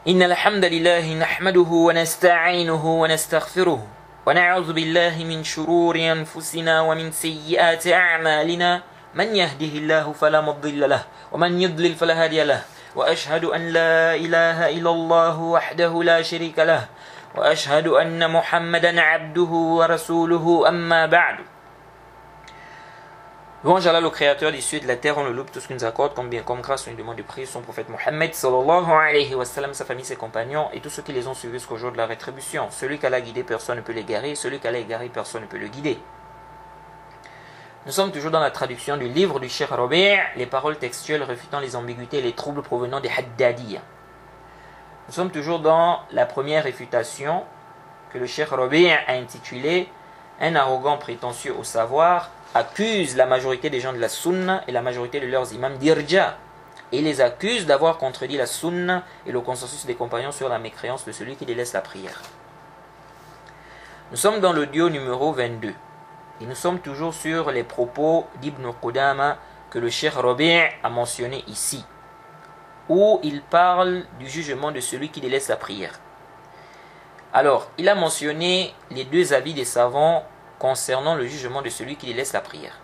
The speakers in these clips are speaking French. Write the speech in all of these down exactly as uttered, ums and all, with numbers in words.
إن الحمد لله نحمده ونستعينه ونستغفره ونعوذ بالله من شرور أنفسنا ومن سيئات أعمالنا من يهده الله فلا مضل له ومن يضلل فلا هادي له وأشهد أن لا إله إلا الله وحده لا شريك له وأشهد أن محمدا عبده ورسوله أما بعد. Louange à Allah, le Créateur des cieux et de la terre, on le loue tout ce qu'il nous accorde comme bien, comme grâce, on lui demande de prier son prophète Mohammed sallallahu alayhi wa sallam, sa famille, ses compagnons et tous ceux qui les ont suivis jusqu'au jour de la rétribution. Celui qu'Allah a guidé, personne ne peut l'égarer, celui qu'Allah a égaré, personne ne peut le guider. Nous sommes toujours dans la traduction du livre du Cheikh Rabi', les paroles textuelles réfutant les ambiguïtés et les troubles provenant des Haddadiyya. Nous sommes toujours dans la première réfutation que le Cheikh Rabi' a intitulée « Un arrogant prétentieux au savoir » accuse la majorité des gens de la sunna et la majorité de leurs imams d'irja et les accuse d'avoir contredit la sunna et le consensus des compagnons sur la mécréance de celui qui délaisse la prière. Nous sommes dans l'audio numéro vingt-deux et nous sommes toujours sur les propos d'Ibn Qudama que le Cheikh Rabi' a mentionné ici, où il parle du jugement de celui qui délaisse la prière. Alors, il a mentionné les deux avis des savants concernant le jugement de celui qui délaisse la prière.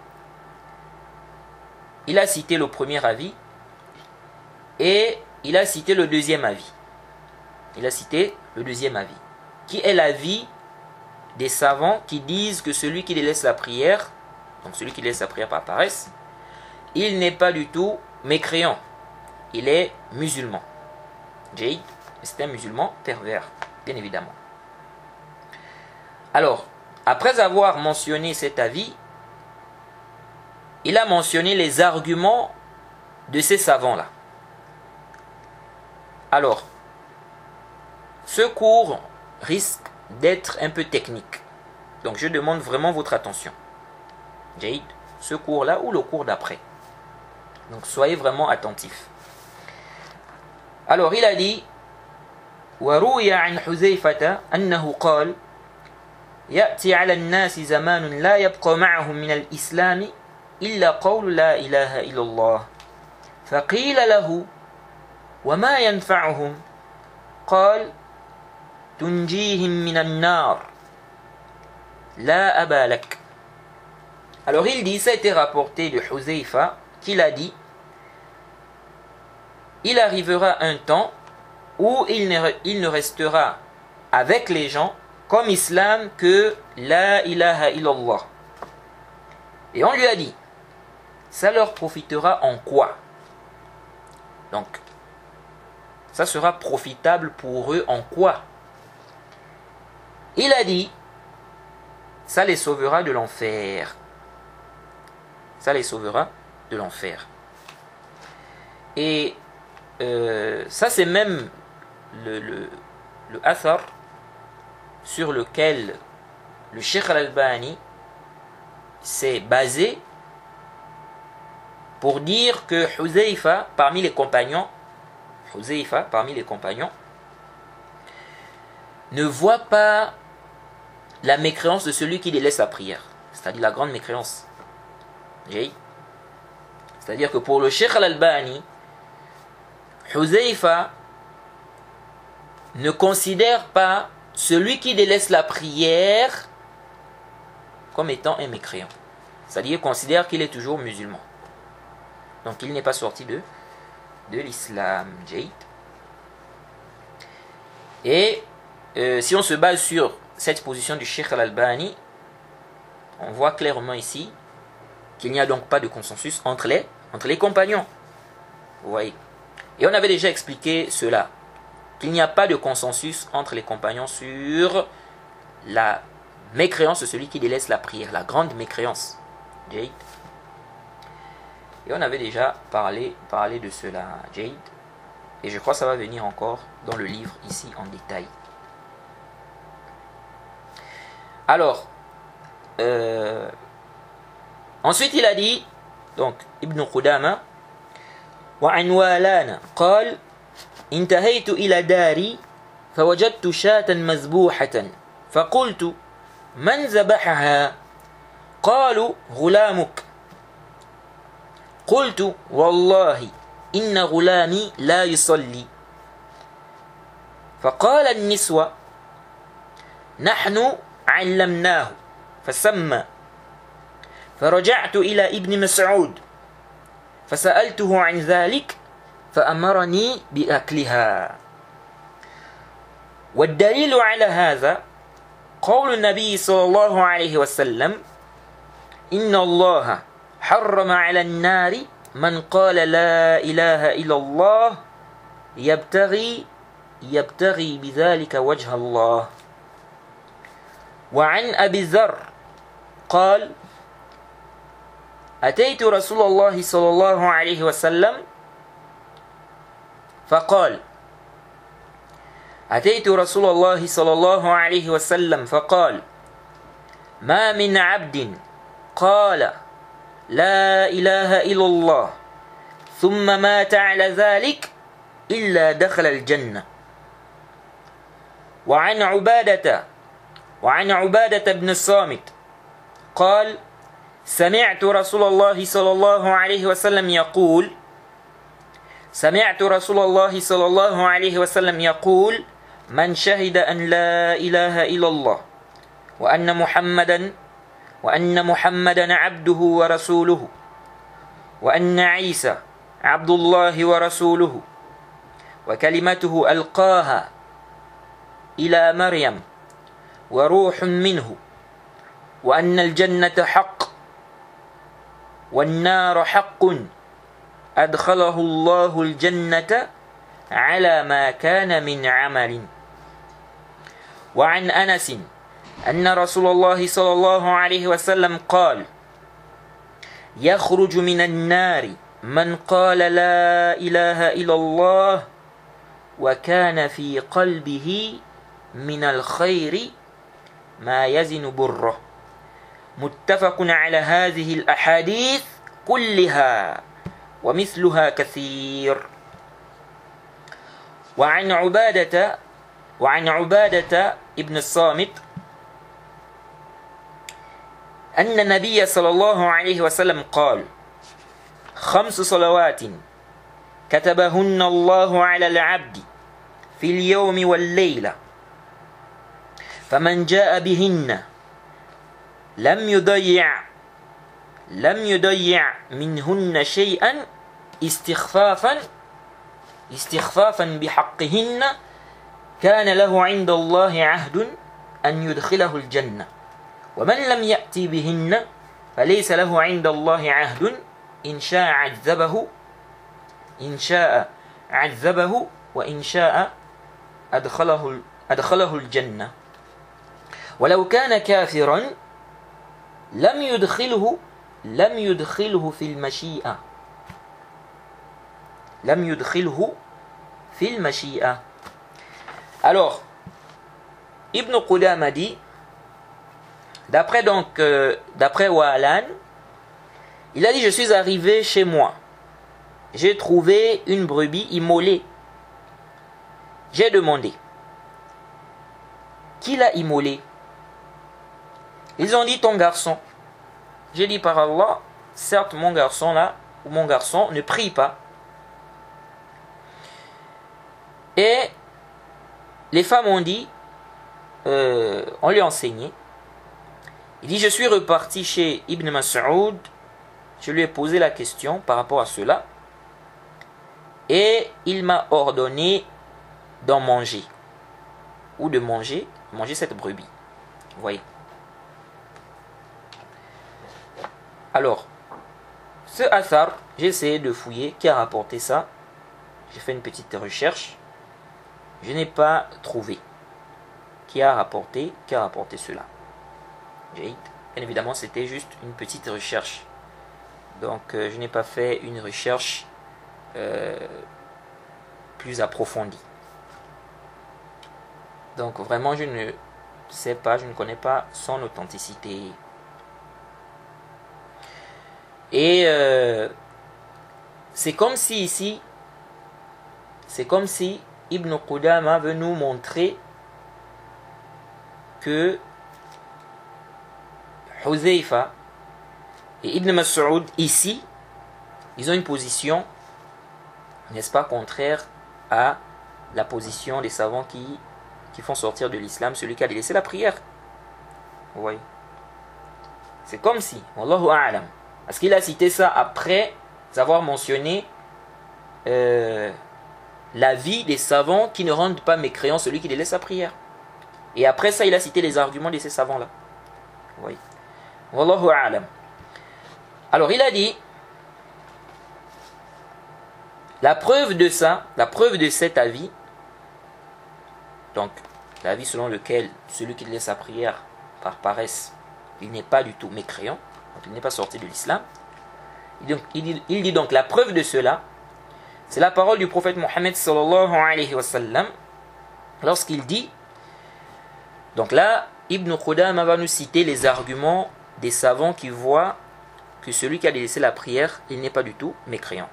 Il a cité le premier avis et il a cité le deuxième avis. Il a cité le deuxième avis, qui est l'avis des savants qui disent que celui qui délaisse la prière, donc celui qui délaisse la prière par paresse, il n'est pas du tout mécréant, il est musulman. Jade, c'est un musulman pervers, bien évidemment. Alors, après avoir mentionné cet avis, il a mentionné les arguments de ces savants-là. Alors, ce cours risque d'être un peu technique. Donc, je demande vraiment votre attention. Jade, ce cours-là ou le cours d'après. Donc, soyez vraiment attentifs. Alors, il a dit وَرُوِيَ عَنْ حُذَيْفَةَ أَنَّهُ قَالَ يأتي على الناس زمان لا يبقى معهم من الإسلام إلا قول لا إله إلا الله فقيل له وما ينفعهم قال تنجيهم من النار لا أبا لك. Alors il dit, ça a été rapporté de Huzaifa qu'il a dit, il arrivera un temps où il ne, il ne restera avec les gens comme islam que la ilaha illallah. Et on lui a dit, ça leur profitera en quoi? Donc, ça sera profitable pour eux en quoi? Il a dit, ça les sauvera de l'enfer. Ça les sauvera de l'enfer. Et euh, ça c'est même le, le, le athar sur lequel le Cheikh Al-Albani s'est basé pour dire que Huzaifa, parmi les compagnons, Huzaifa, parmi les compagnons, ne voit pas la mécréance de celui qui délaisse la prière, c'est-à-dire la grande mécréance. C'est-à-dire que pour le Cheikh Al-Albani, Huzaifa ne considère pas celui qui délaisse la prière comme étant un mécréant. C'est-à-dire considère qu'il est toujours musulman. Donc il n'est pas sorti de, de l'islam. Et euh, si on se base sur cette position du Cheikh Al-Albani, on voit clairement ici qu'il n'y a donc pas de consensus entre les, entre les compagnons. Vous voyez. Et on avait déjà expliqué cela, qu'il n'y a pas de consensus entre les compagnons sur la mécréance de celui qui délaisse la prière, la grande mécréance. Jade. Et on avait déjà parlé, parlé de cela, Jade. Et je crois que ça va venir encore dans le livre ici en détail. Alors, euh, ensuite il a dit, donc Ibn Qudama, وعن والان قال انتهيت إلى داري فوجدت شاة مذبوحة فقلت من ذبحها قالوا غلامك قلت والله إن غلامي لا يصلي فقال النسوة نحن علمناه فسمى. فرجعت إلى ابن مسعود فسألته عن ذلك فأمرني بأكلها. والدليل على هذا قول النبي صلى الله عليه وسلم إن الله حرم على النار من قال لا إله إلا الله يبتغي يبتغي بذلك وجه الله. وعن أبي ذر قال أتيت رسول الله صلى الله عليه وسلم فقال أتيت رسول الله صلى الله عليه وسلم فقال ما من عبد قال لا إله إلا الله ثم مات على ذلك إلا دخل الجنة. وعن عبادة وعن عبادة بن الصامت قال سمعت رسول الله صلى الله عليه وسلم يقول سمعت رسول الله صلى الله عليه وسلم يقول من شهد أن لا إله إلا الله وأن محمدا وأن محمدا عبده ورسوله وأن عيسى عبد الله ورسوله وكلمته ألقاها إلى مريم وروح منه وأن الجنة حق والنار حق أدخله الله الجنة على ما كان من عمل. وعن أنس أن رسول الله صلى الله عليه وسلم قال يخرج من النار من قال لا إله إلا الله وكان في قلبه من الخير ما يزن بره. متفق على هذه الأحاديث كلها ومثلها كثير. وعن عبادة وعن عبادة ابن الصامت أن النبي صلى الله عليه وسلم قال خمس صلوات كتبهن الله على العبد في اليوم والليلة فمن جاء بهن لم يضيع لم يضيع منهن شيئا استخفافا استخفافا بحقهن كان له عند الله عهد أن يدخله الجنة. ومن لم يأتي بهن فليس له عند الله عهد إن شاء عذبه إن شاء عذبه وإن شاء أدخله أدخله الجنة. ولو كان كافرا لم يدخله لم يدخله في المشيئة لم يدخله في المشيئة. Alors, Ibn Qudama dit, d'après donc, euh, d'après Wa'alan, il a dit, je suis arrivé chez moi, j'ai trouvé une brebis immolée. J'ai demandé, qui l'a immolée? Ils ont dit, ton garçon. J'ai dit, par Allah, certes mon garçon là, ou mon garçon ne prie pas. Et les femmes ont dit, euh, on lui a enseigné. Il dit, je suis reparti chez Ibn Mas'ud, je lui ai posé la question par rapport à cela, et il m'a ordonné d'en manger, ou de manger, manger cette brebis. Vous voyez. Alors, ce athar, j'ai essayé de fouiller qui a rapporté ça. J'ai fait une petite recherche. Je n'ai pas trouvé qui a rapporté, qui a rapporté cela. Bien évidemment, c'était juste une petite recherche. Donc, euh, je n'ai pas fait une recherche euh, plus approfondie. Donc, vraiment, je ne sais pas, je ne connais pas son authenticité. Et euh, c'est comme si ici, c'est comme si Ibn Qudama veut nous montrer que Huzaifa et Ibn Mas'ud ici, ils ont une position, n'est-ce pas, contraire à la position des savants qui, qui font sortir de l'islam celui qui a délaissé la prière. Oui. C'est comme si, Wallahu a'lam, parce qu'il a cité ça après avoir mentionné euh, l'avis des savants qui ne rendent pas mécréant celui qui délaisse sa prière. Et après ça, il a cité les arguments de ces savants-là. Oui. Wallahu a'lam. Alors, il a dit, la preuve de ça, la preuve de cet avis, donc, l'avis selon lequel celui qui délaisse sa prière par paresse, il n'est pas du tout mécréant, donc il n'est pas sorti de l'islam. Il, il, il dit donc, la preuve de cela, c'est la parole du prophète Mohammed sallallahu alayhi wa sallam, lorsqu'il dit, donc là, Ibn Qudama va nous citer les arguments des savants qui voient que celui qui a délaissé la prière, il n'est pas du tout mécréant.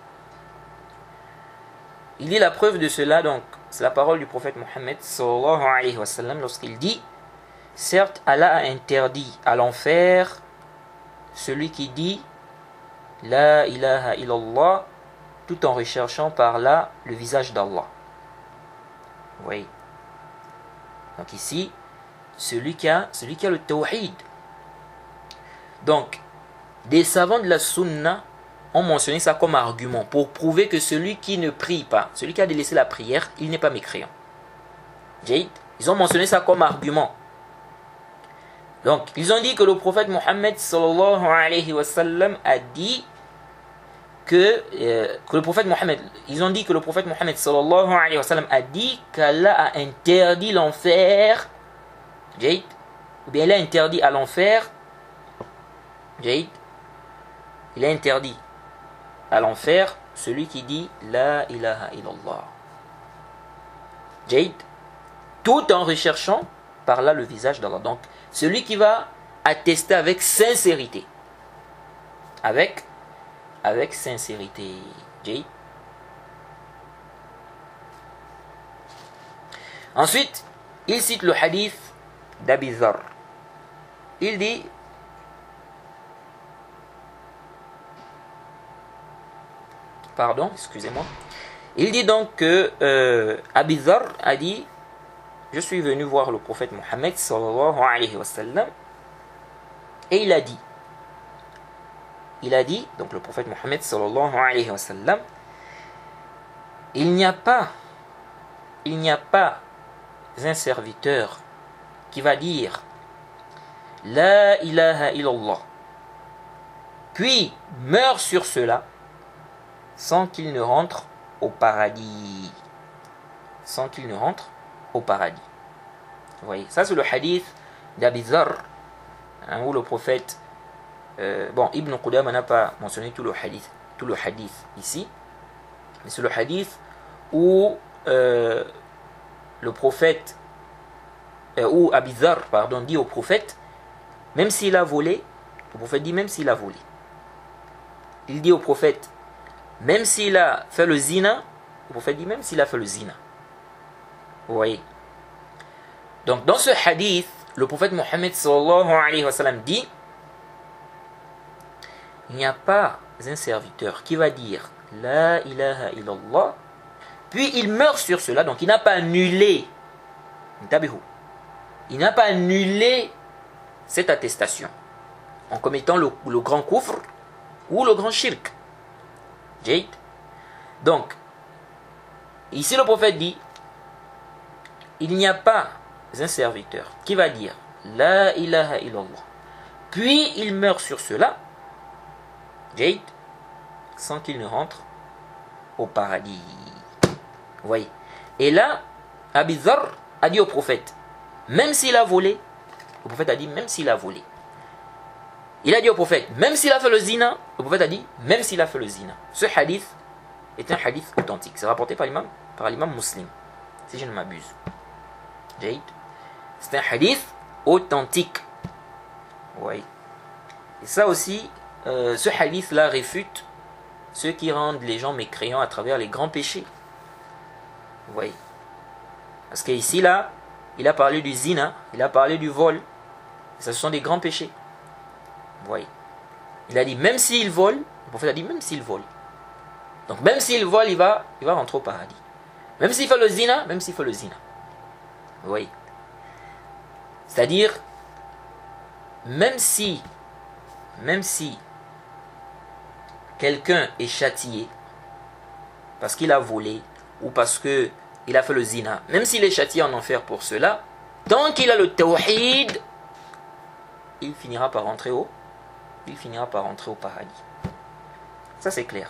Il dit la preuve de cela, donc, c'est la parole du prophète Mohammed sallallahu alayhi wa sallam lorsqu'il dit, certes, Allah a interdit à l'enfer celui qui dit La ilaha illallah tout en recherchant par là le visage d'Allah. Oui. Donc ici, celui qui a, celui qui a le tawhid. Donc, des savants de la sunna ont mentionné ça comme argument pour prouver que celui qui ne prie pas, celui qui a délaissé la prière, il n'est pas mécréant. Ils ont mentionné ça comme argument. Donc, ils ont dit que le prophète Mohammed sallallahu alayhi wa sallam a dit que, euh, que le prophète Mohammed, ils ont dit que le prophète Mohammed sallallahu alayhi wa sallam a dit qu'Allah a interdit l'enfer, ou bien il a interdit à l'enfer, il a interdit à l'enfer celui qui dit La ilaha illallah. Jade, tout en recherchant par là le visage d'Allah. Donc, celui qui va attester avec sincérité. Avec, avec sincérité. Jade. Ensuite, il cite le hadith d'Abi Dharr. Il dit Pardon, excusez-moi. Il dit donc que euh, Abi Dharr a dit Je suis venu voir le prophète Mohammed sallallahu alayhi wa sallam et il a dit Il a dit, donc le prophète Mohammed sallallahu alayhi wa sallam Il n'y a pas Il n'y a pas un serviteur qui va dire La ilaha illallah puis meurt sur cela sans qu'il ne rentre au paradis. Sans qu'il ne rentre au paradis. Vous voyez, ça c'est le hadith d'Abi Dharr, hein, où le prophète, euh, bon, Ibn Qudama n'a pas mentionné tout le hadith, tout le hadith ici, mais c'est le hadith où euh, le prophète, euh, où Abi Dharr, pardon, dit au prophète, même s'il a volé, le prophète dit même s'il a volé. Il dit au prophète, même s'il a fait le zina, le prophète dit même s'il a fait le zina. Vous voyez. Donc dans ce hadith, le prophète Mohammed sallallahu alayhi wa sallam dit il n'y a pas un serviteur qui va dire La ilaha illallah, puis il meurt sur cela, donc il n'a pas annulé, il n'a pas annulé cette attestation en commettant le, le grand kufr ou le grand shirk. Jade. Donc, ici le prophète dit il n'y a pas un serviteur qui va dire La ilaha illallah, puis il meurt sur cela, Jade, sans qu'il ne rentre au paradis. Vous voyez. Et là, Abi Dharr a dit au prophète même s'il a volé, le prophète a dit même s'il a volé. Il a dit au prophète, même s'il a fait le zina, le prophète a dit, même s'il a fait le zina. Ce hadith est un hadith authentique. C'est rapporté par l'imam, par l'imam Muslim, si je ne m'abuse. C'est un hadith authentique. Oui. Et ça aussi, euh, ce hadith-là réfute ceux qui rendent les gens mécréants à travers les grands péchés. Oui. Parce qu'ici, là, il a parlé du zina, il a parlé du vol. Et ça, ce sont des grands péchés. Voyez. Il a dit même s'il vole, le prophète a dit même s'il vole. Donc même s'il vole, il va, il va rentrer au paradis. Même s'il fait le zina, même s'il fait le zina. Vous voyez. C'est-à-dire, même si, même si quelqu'un est châtié parce qu'il a volé ou parce qu'il a fait le zina, même s'il est châtié en enfer pour cela, tant qu'il a le tawhid, il finira par rentrer au, il finira par rentrer au paradis. Ça c'est clair.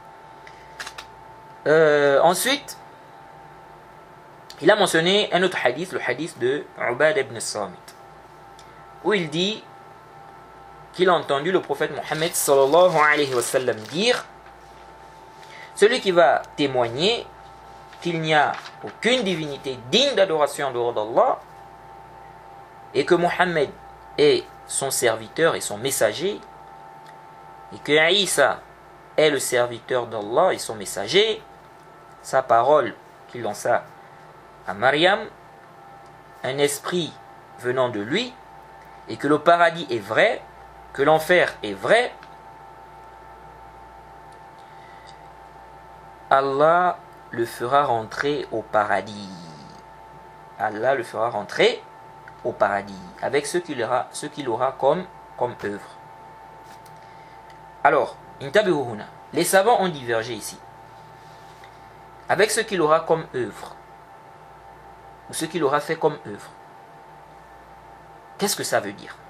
Euh, ensuite, il a mentionné un autre hadith, le hadith de Ubad ibn Samit, où il dit qu'il a entendu le prophète Mohammed sallallahu alayhi wa sallam dire: celui qui va témoigner qu'il n'y a aucune divinité digne d'adoration en dehors d'Allah et que Mohammed est son serviteur et son messager et que Isa est le serviteur d'Allah et son messager, sa parole qu'il lança à Maryam, un esprit venant de lui, et que le paradis est vrai, que l'enfer est vrai, Allah le fera rentrer au paradis. Allah le fera rentrer au paradis avec ce qu'il aura, ce qu'il aura comme, comme œuvre. Alors, les savants ont divergé ici. Avec ce qu'il aura comme œuvre, ou ce qu'il aura fait comme œuvre. Qu'est-ce que ça veut dire?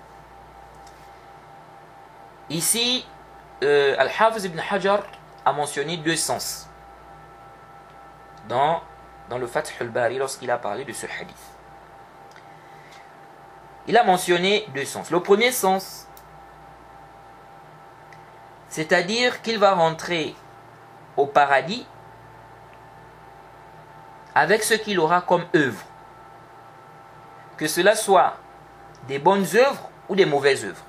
Ici, euh, Al-Hafiz ibn Hajar a mentionné deux sens dans, dans le Fath al-Bari lorsqu'il a parlé de ce hadith. Il a mentionné deux sens. Le premier sens, c'est-à-dire qu'il va rentrer au paradis avec ce qu'il aura comme œuvre. Que cela soit des bonnes œuvres ou des mauvaises œuvres.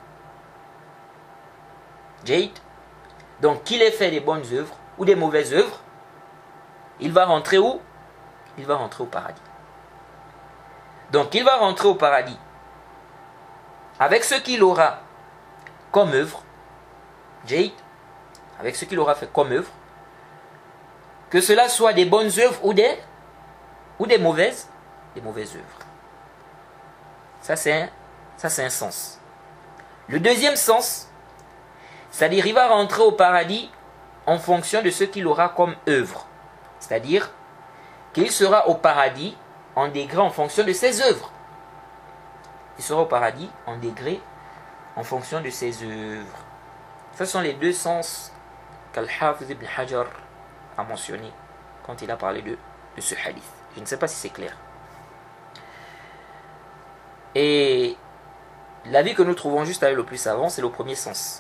Jade. Donc qu'il ait fait des bonnes œuvres ou des mauvaises œuvres, il va rentrer où? Il va rentrer au paradis. Donc il va rentrer au paradis avec ce qu'il aura comme œuvre. Jade. Avec ce qu'il aura fait comme œuvre. Que cela soit des bonnes œuvres ou des, ou des mauvaises, des mauvaises œuvres. Ça c'est un, ça c'est un sens. Le deuxième sens, c'est-à-dire il va rentrer au paradis en fonction de ce qu'il aura comme œuvre. C'est-à-dire qu'il sera au paradis en degré en fonction de ses œuvres. Il sera au paradis en degré en fonction de ses œuvres. Ce sont les deux sens qu'Al-Hafiz ibn Hajar a mentionné quand il a parlé de, de ce hadith. Je ne sais pas si c'est clair. Et l'avis que nous trouvons juste avec le plus savant, c'est le premier sens.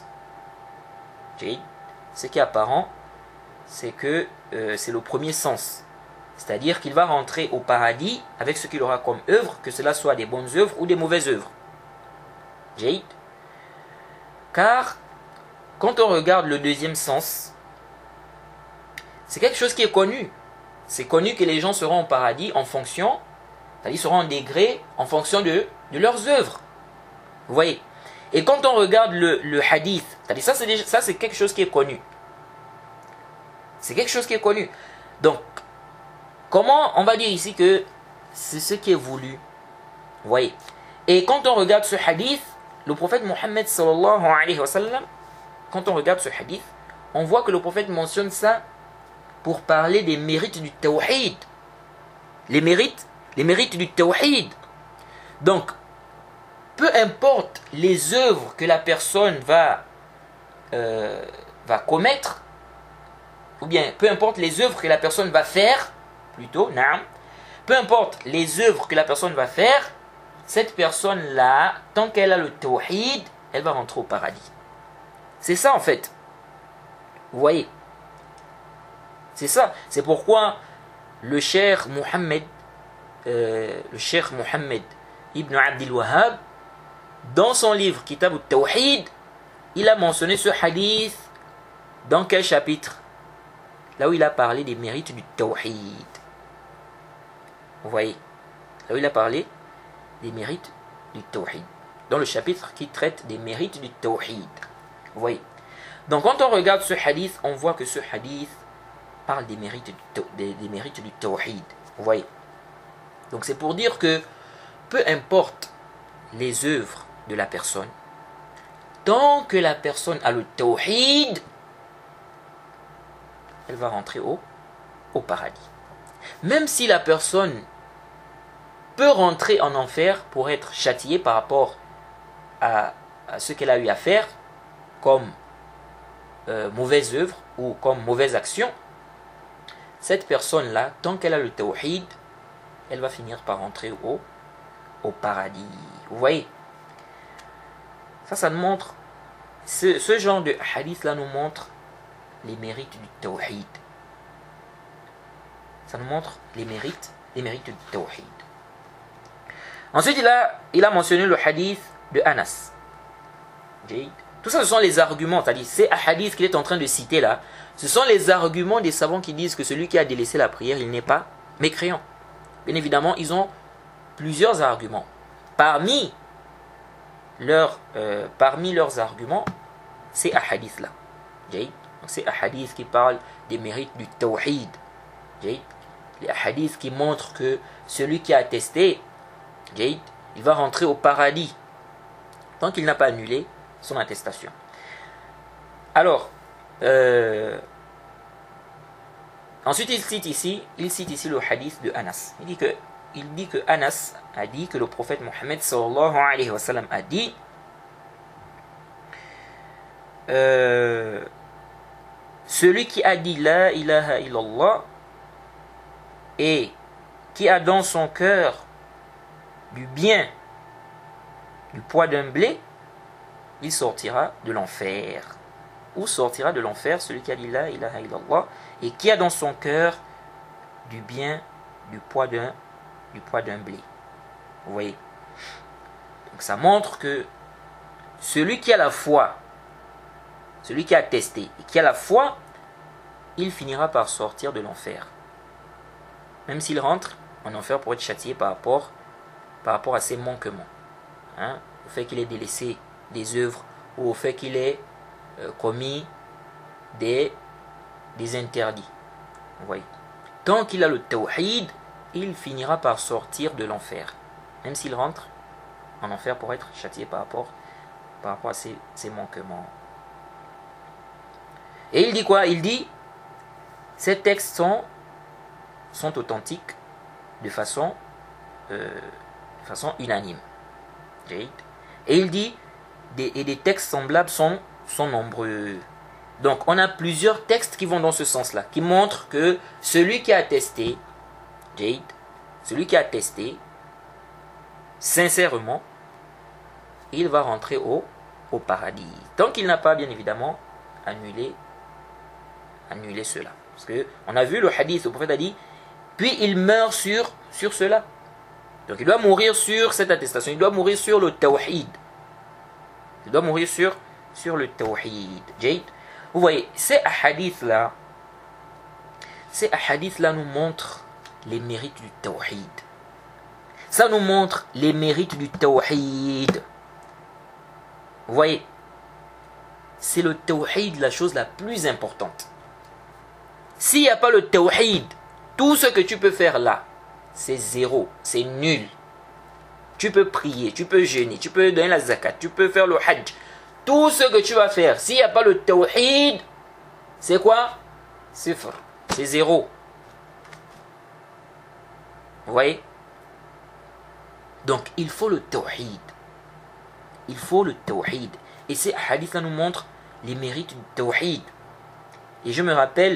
Ce qui est apparent, c'est que euh, c'est le premier sens. C'est-à-dire qu'il va rentrer au paradis avec ce qu'il aura comme œuvre, que cela soit des bonnes œuvres ou des mauvaises œuvres. Jade. Car, quand on regarde le deuxième sens, c'est quelque chose qui est connu. C'est connu que les gens seront au paradis en fonction, c'est-à-dire seront en degré en fonction de, de leurs œuvres. Vous voyez? Et quand on regarde le, le hadith, c'est-à-dire ça c'est, déjà, ça c'est quelque chose qui est connu. C'est quelque chose qui est connu. Donc, comment on va dire ici que c'est ce qui est voulu? Vous voyez? Et quand on regarde ce hadith, le prophète Mohammed sallallahu alayhi wa sallam, quand on regarde ce hadith, on voit que le prophète mentionne ça pour parler des mérites du tawhid. Les mérites, les mérites du tawhid. Donc, peu importe les œuvres que la personne va, euh, va commettre, ou bien peu importe les œuvres que la personne va faire, plutôt, naam, peu importe les œuvres que la personne va faire, cette personne-là, tant qu'elle a le tawhid, elle va rentrer au paradis. C'est ça en fait. Vous voyez? C'est ça. C'est pourquoi le cheikh Mohammed, euh, le cheikh Mohammed ibn Abdul Wahhab, dans son livre Kitab al-Tawhid, il a mentionné ce hadith dans quel chapitre? Là où il a parlé des mérites du Tawhid. Vous voyez? Là où il a parlé des mérites du Tawhid. Dans le chapitre qui traite des mérites du Tawhid. Vous voyez? Donc quand on regarde ce hadith, on voit que ce hadith parle des mérites du, des, des mérites du tawhid. Vous voyez? Donc c'est pour dire que peu importe les œuvres de la personne, tant que la personne a le tawhid, elle va rentrer au, au paradis. Même si la personne peut rentrer en enfer pour être châtiée par rapport à, à ce qu'elle a eu à faire comme euh, mauvaise œuvre ou comme mauvaise action, cette personne-là, tant qu'elle a le tawhid, elle va finir par rentrer au, au paradis. Vous voyez? Ça, ça nous montre, ce, ce genre de hadith-là nous montre les mérites du tawhid. Ça nous montre les mérites, les mérites du tawhid. Ensuite, il a, il a mentionné le hadith de Anas. Tout ça, ce sont les arguments, c'est-à-dire c'est un hadith qu'il est en train de citer là. Ce sont les arguments des savants qui disent que celui qui a délaissé la prière, il n'est pas mécréant. Bien évidemment, ils ont plusieurs arguments. Parmi leurs, euh, parmi leurs arguments, c'est un hadith là. C'est un hadith qui parle des mérites du tawhid. Les hadiths qui montrent que celui qui a attesté, il va rentrer au paradis tant qu'il n'a pas annulé son attestation. Alors, euh, ensuite il cite ici, il cite ici le hadith de Anas. Il dit que, il dit que Anas a dit que le prophète Mohammed sallallahu alayhi wa sallam a dit euh, celui qui a dit la ilaha illallah et qui a dans son cœur du bien du poids d'un blé, il sortira de l'enfer. Où sortira de l'enfer celui qui a dit la ilaha illallah et qui a dans son cœur du bien du poids d'un du poids d'un blé. Vous voyez? Donc ça montre que celui qui a la foi, celui qui a testé et qui a la foi, il finira par sortir de l'enfer. Même s'il rentre en enfer pour être châtié par rapport, par rapport à ses manquements. Hein? Au fait qu'il ait délaissé des œuvres ou au fait qu'il ait euh, commis des, des interdits. Vous voyez? Tant qu'il a le tawhid, il finira par sortir de l'enfer. Même s'il rentre en enfer pour être châtié par rapport, par rapport à ses, ses manquements. Et il dit quoi? Il dit, ces textes sont, sont authentiques de façon, euh, de façon unanime. Et il dit, des, et des textes semblables sont, sont nombreux. Donc on a plusieurs textes qui vont dans ce sens-là, qui montrent que celui qui a attesté, Jade, celui qui a attesté, sincèrement, il va rentrer au, au paradis. Tant qu'il n'a pas, bien évidemment, annulé, annulé cela. Parce que on a vu le hadith, le prophète a dit, puis il meurt sur, sur cela. Donc il doit mourir sur cette attestation, il doit mourir sur le tawhid. Il doit mourir sur, sur le tawhid. Jade. Vous voyez, ces hadiths-là, ces hadiths-là nous montrent les mérites du tawhid. Ça nous montre les mérites du tawhid. Vous voyez, c'est le tawhid la chose la plus importante. S'il n'y a pas le tawhid, tout ce que tu peux faire là, c'est zéro, c'est nul. Tu peux prier, tu peux jeûner, tu peux donner la zakat, tu peux faire le hajj. Tout ce que tu vas faire, s'il n'y a pas le tawhid, c'est quoi? Sifr, c'est zéro. Vous voyez? Donc il faut le tawhid. Il faut le tawhid. Et ces hadiths-là nous montrent les mérites du tawhid. Et je me rappelle,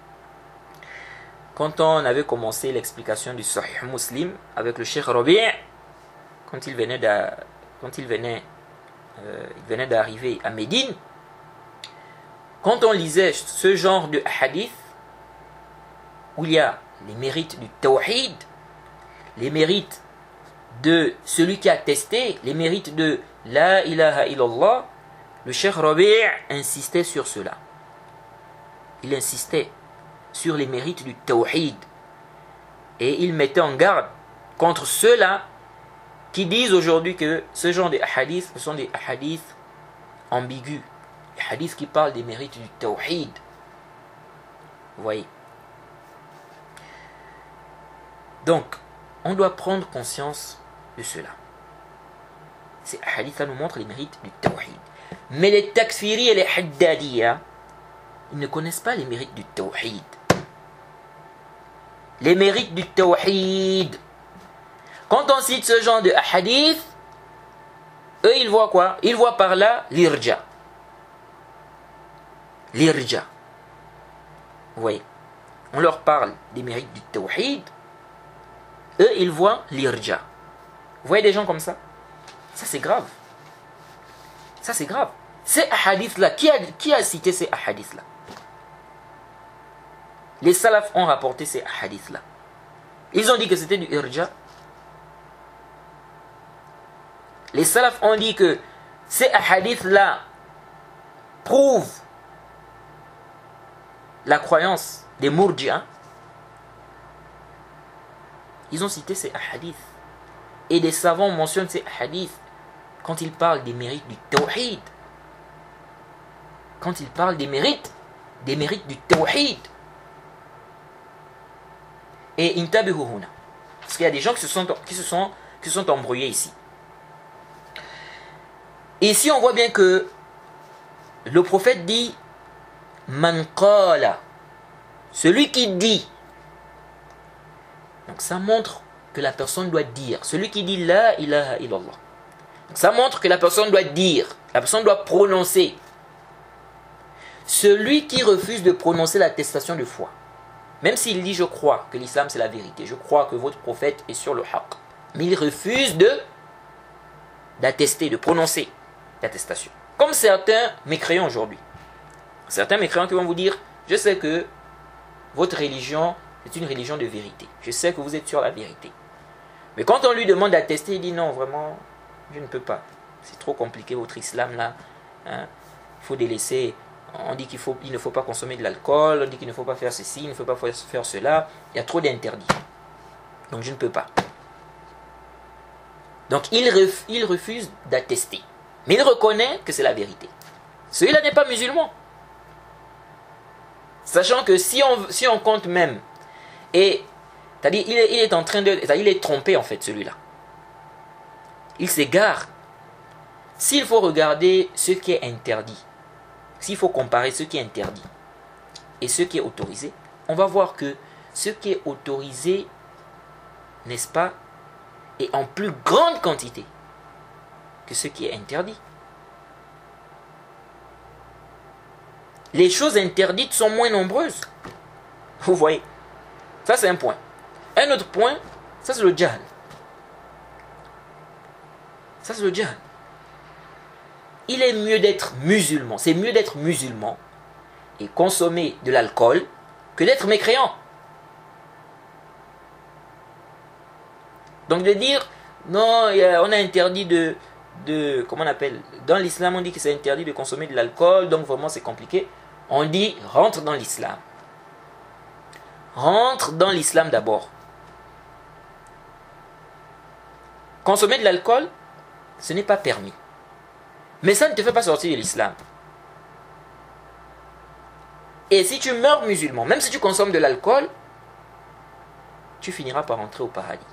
quand on avait commencé l'explication du Sahih Muslim avec le Cheikh Rabi', quand il venait de, quand il venait, euh, il venait d'arriver à Médine, quand on lisait ce genre de hadith où il y a les mérites du tawhid, les mérites de celui qui a testé, les mérites de la ilaha illallah, le Cheikh Rabi' insistait sur cela. Il insistait sur les mérites du tawhid. Et il mettait en garde contre ceux-là qui disent aujourd'hui que ce genre de hadiths, ce sont des hadiths ambigus. Les hadiths qui parlent des mérites du tawhid. Vous voyez. Donc, on doit prendre conscience de cela. Ces hadiths-là nous montrent les mérites du tawhid. Mais les takfiri et les haddadiyya, ils ne connaissent pas les mérites du tawhid. Les mérites du tawhid. Quand on cite ce genre de hadith, eux ils voient quoi? Ils voient par là l'irja. L'irja. Vous voyez, on leur parle des mérites du tawhid. Eux ils voient l'irja. Vous voyez des gens comme ça? Ça c'est grave. Ça c'est grave. Ces hadiths-là, qui a, qui a cité ces hadiths-là? Les salafs ont rapporté ces hadiths-là. Ils ont dit que c'était du irja. Les salafs ont dit que ces hadiths-là prouvent la croyance des murji'ah. Ils ont cité ces hadiths. Et des savants mentionnent ces hadiths quand ils parlent des mérites du tawhid. Quand ils parlent des mérites, des mérites du tawhid. Et intabihu huna. Parce qu'il y a des gens qui se sont, qui se sont, qui se sont embrouillés ici. Et ici on voit bien que le prophète dit Man qala, celui qui dit. Donc ça montre que la personne doit dire. Celui qui dit la ilaha illallah. Donc ça montre que la personne doit dire. La personne doit prononcer. Celui qui refuse de prononcer l'attestation de foi. Même s'il dit je crois que l'islam c'est la vérité. Je crois que votre prophète est sur le haqq. Mais il refuse de d'attester, de prononcer l'attestation. Comme certains mécréants aujourd'hui. Certains mécréants qui vont vous dire je sais que votre religion est une religion de vérité. Je sais que vous êtes sur la vérité. Mais quand on lui demande d'attester, il dit non, vraiment, je ne peux pas. C'est trop compliqué votre islam là. Hein. Il faut délaisser. On dit qu'il faut, il ne faut pas consommer de l'alcool. On dit qu'il ne faut pas faire ceci, il ne faut pas faire cela. Il y a trop d'interdits. Donc je ne peux pas. Donc il, ref, il refuse d'attester. Mais il reconnaît que c'est la vérité. Celui-là n'est pas musulman. Sachant que si on, si on compte même, et c'est-à-dire il est, il est en train de, c'est-à-dire il est trompé en fait celui-là. Il s'égare. S'il faut regarder ce qui est interdit, s'il faut comparer ce qui est interdit et ce qui est autorisé, on va voir que ce qui est autorisé, n'est-ce pas, est en plus grande quantité que ce qui est interdit. Les choses interdites sont moins nombreuses. Vous voyez? Ça c'est un point. Un autre point, ça c'est le jahl. Ça c'est le jahl. Il est mieux d'être musulman. C'est mieux d'être musulman et consommer de l'alcool que d'être mécréant. Donc de dire, non, on a interdit de, de comment on appelle, dans l'islam on dit que c'est interdit de consommer de l'alcool, donc vraiment c'est compliqué. On dit, rentre dans l'islam. Rentre dans l'islam d'abord. Consommer de l'alcool, ce n'est pas permis. Mais ça ne te fait pas sortir de l'islam. Et si tu meurs musulman, même si tu consommes de l'alcool, tu finiras par entrer au paradis.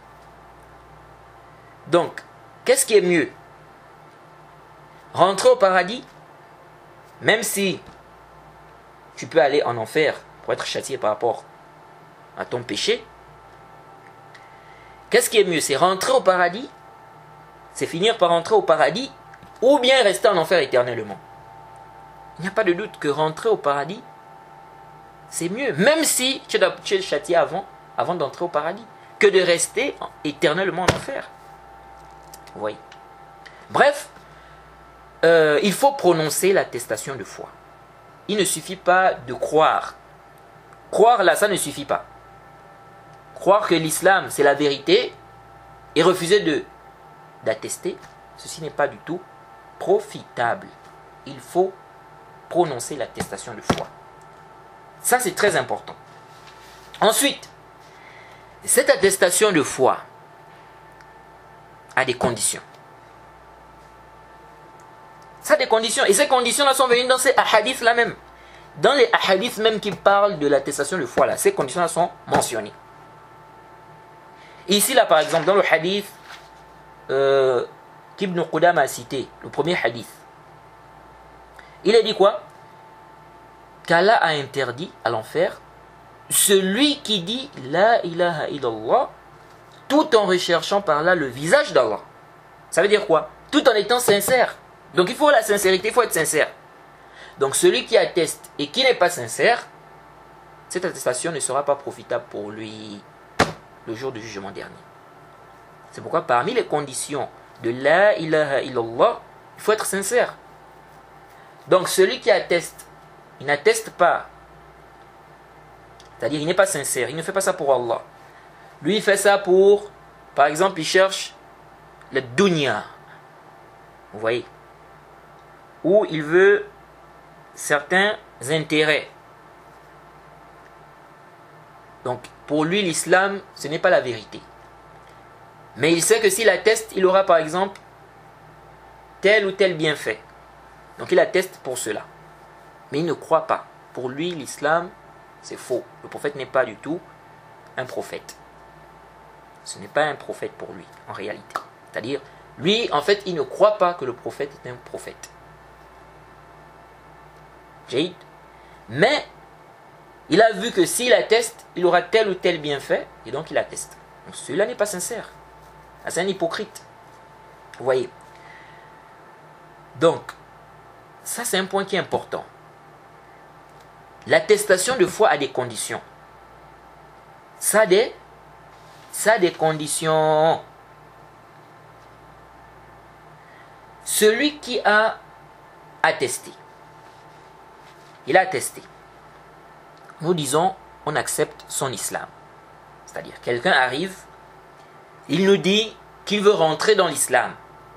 Donc, qu'est-ce qui est mieux? Rentrer au paradis, même si tu peux aller en enfer pour être châtié par rapport à ton péché. Qu'est-ce qui est mieux? C'est rentrer au paradis, c'est finir par rentrer au paradis, ou bien rester en enfer éternellement. Il n'y a pas de doute que rentrer au paradis, c'est mieux, même si tu es châtié avant, avant d'entrer au paradis, que de rester éternellement en enfer. Vous voyez? Bref, euh, il faut prononcer l'attestation de foi. Il ne suffit pas de croire. Croire là, ça ne suffit pas. Croire que l'islam c'est la vérité et refuser de d'attester, ceci n'est pas du tout profitable. Il faut prononcer l'attestation de foi. Ça c'est très important. Ensuite, cette attestation de foi a des conditions. Ça a des conditions. Et ces conditions-là sont venues dans ces hadiths-là même. Dans les hadiths même qui parlent de l'attestation de foi, là, ces conditions-là sont mentionnées. Ici, là, par exemple, dans le hadith euh, qu'Ibn Qudama a cité, le premier hadith, il a dit quoi? Qu'Allah a interdit à l'enfer celui qui dit La ilaha illallah tout en recherchant par là le visage d'Allah. Ça veut dire quoi? Tout en étant sincère. Donc il faut la sincérité, il faut être sincère. Donc celui qui atteste et qui n'est pas sincère, cette attestation ne sera pas profitable pour lui le jour du jugement dernier. C'est pourquoi parmi les conditions de La ilaha illallah, il faut être sincère. Donc celui qui atteste, il n'atteste pas, c'est-à-dire il n'est pas sincère, il ne fait pas ça pour Allah. Lui il fait ça pour, par exemple il cherche le dunya, vous voyez, ou il veut certains intérêts. Donc pour lui l'islam ce n'est pas la vérité. Mais il sait que s'il atteste, il aura par exemple tel ou tel bienfait. Donc il atteste pour cela. Mais il ne croit pas. Pour lui l'islam c'est faux. Le prophète n'est pas du tout un prophète. Ce n'est pas un prophète pour lui en réalité. C'est-à-dire, lui en fait il ne croit pas que le prophète est un prophète. Jaïd. Mais il a vu que s'il atteste, il aura tel ou tel bienfait, et donc il atteste. Donc celui-là n'est pas sincère. C'est un hypocrite. Vous voyez. Donc, ça c'est un point qui est important. L'attestation de foi a des conditions. Ça a des, ça a des conditions. Celui qui a attesté, il a attesté. Nous disons, on accepte son islam. C'est-à-dire, quelqu'un arrive, il nous dit qu'il veut rentrer dans l'islam.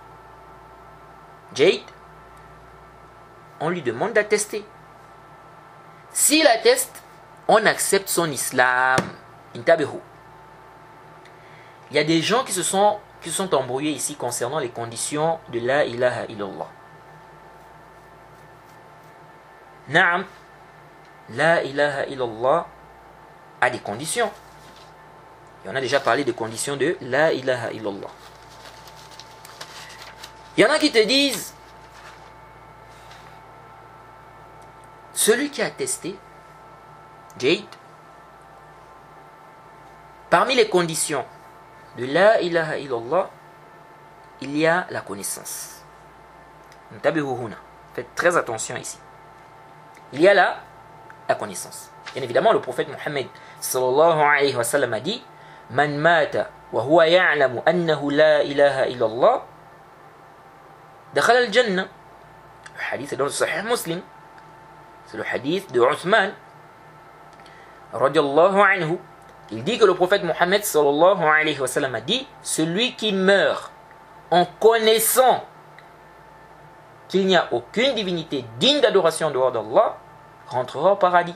Jade, on lui demande d'attester. S'il atteste, on accepte son islam. Intabehu. Il y a des gens qui se sont, qui se sont embrouillés ici concernant les conditions de la ilaha illallah. Naam, la ilaha illallah a des conditions. Et on a déjà parlé des conditions de la ilaha illallah. Il y en a qui te disent, celui qui a attesté, Jade, parmi les conditions de la ilaha illallah, il y a la connaissance. Faites très attention ici. Il y a là la connaissance. Bien évidemment, le prophète Mohammed sallallahu alayhi wa sallam a dit Man mata wa huwa ya'lamu annahu la ilaha illallah dakhala al-jannah. Le hadith est dans le Sahih Muslim. C'est le hadith de Uthman radiyallahu anhu. Il dit que le prophète Mohammed sallallahu alayhi wa sallam a dit celui qui meurt en connaissant qu'il n'y a aucune divinité digne d'adoration en dehors d'Allah rentrera au paradis.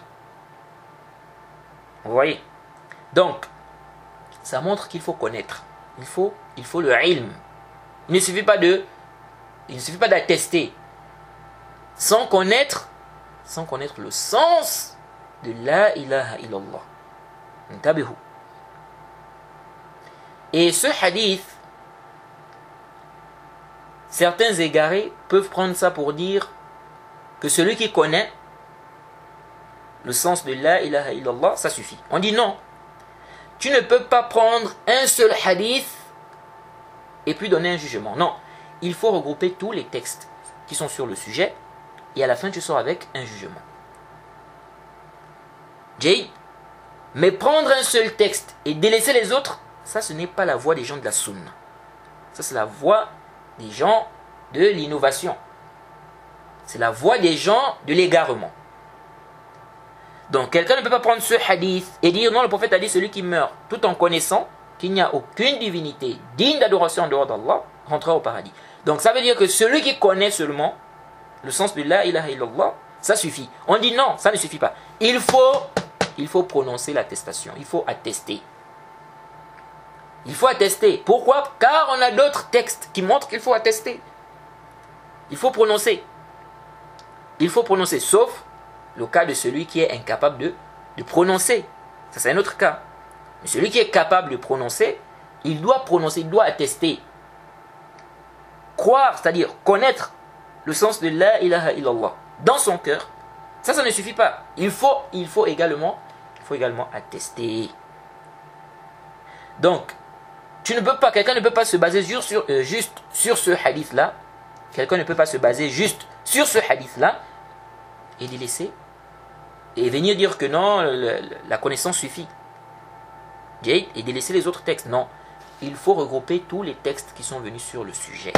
Vous voyez? Donc, ça montre qu'il faut connaître. Il faut, il faut le ilm. Il ne suffit pas de, il ne suffit pas d'attester. Sans connaître, sans connaître le sens de la ilaha illallah. Intabihu. Et ce hadith, certains égarés peuvent prendre ça pour dire que celui qui connaît le sens de la ilaha illallah, ça suffit. On dit non. Tu ne peux pas prendre un seul hadith et puis donner un jugement. Non. Il faut regrouper tous les textes qui sont sur le sujet et à la fin tu sors avec un jugement. Jay, mais prendre un seul texte et délaisser les autres, ça ce n'est pas la voie des gens de la sunna. Ça c'est la voie des gens de l'innovation. C'est la voie des gens de l'égarement. Donc quelqu'un ne peut pas prendre ce hadith et dire non, le prophète a dit celui qui meurt tout en connaissant qu'il n'y a aucune divinité digne d'adoration en dehors d'Allah rentrera au paradis. Donc ça veut dire que celui qui connaît seulement le sens de la ilaha illallah, ça suffit. On dit non, ça ne suffit pas. Il faut, il faut prononcer l'attestation, il faut attester. Il faut attester. Pourquoi? Car on a d'autres textes qui montrent qu'il faut attester. Il faut prononcer. Il faut prononcer, sauf le cas de celui qui est incapable de, de prononcer. Ça c'est un autre cas. Mais celui qui est capable de prononcer, Il doit prononcer, il doit attester. Croire, c'est-à-dire connaître le sens de la ilaha illallah dans son cœur, ça, ça ne suffit pas. Il faut, il faut également, il faut également attester. Donc, tu ne peux pas, quelqu'un ne peut pas se baser sur, sur, euh, juste sur ce hadith-là. Quelqu'un ne peut pas se baser juste sur ce hadith-là et délaisser et venir dire que non, le, le, la connaissance suffit. Et délaisser les autres textes. Non, il faut regrouper tous les textes qui sont venus sur le sujet.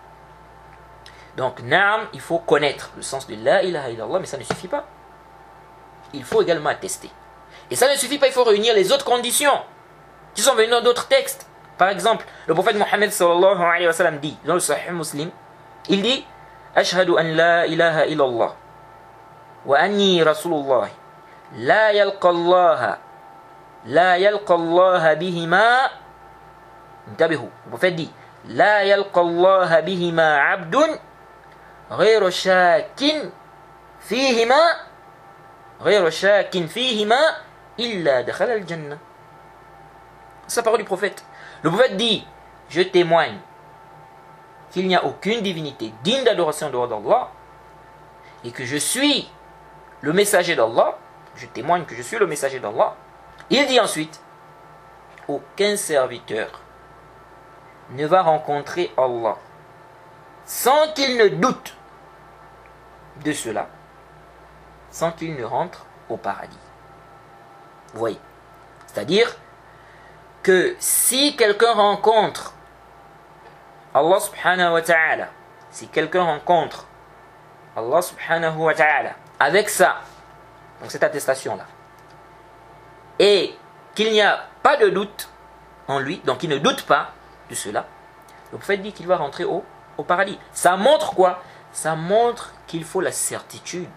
Donc, naam, il faut connaître le sens de la ilaha illallah, mais ça ne suffit pas. Il faut également attester. Et ça ne suffit pas, il faut réunir les autres conditions qui sont venues dans d'autres textes. Par exemple, le prophète Mohammed sallallahu alayhi wa sallam dit, dans le Sahih Muslim, il dit Ashhadu an la ilaha illallah wa anni rasulullah la yalqa Allah la yalqa Allah bihima. Intabihu. Le prophète dit la yalqa Allah bihima abdun ghayra shakin fihima ghayra shakin fihima illa dakhala al-jannah. C'est la parole du prophète. Le prophète dit, je témoigne qu'il n'y a aucune divinité digne d'adoration en dehors d'Allah et que je suis le messager d'Allah. Je témoigne que je suis le messager d'Allah. Il dit ensuite, aucun serviteur ne va rencontrer Allah sans qu'il ne doute de cela, sans qu'il ne rentre au paradis. Vous voyez, c'est-à-dire que si quelqu'un rencontre Allah subhanahu wa ta'ala, si quelqu'un rencontre Allah subhanahu wa ta'ala avec ça, donc cette attestation-là, et qu'il n'y a pas de doute en lui, donc il ne doute pas de cela, le prophète dit qu'il va rentrer au, au paradis. Ça montre quoi? Ça montre qu'il faut la certitude.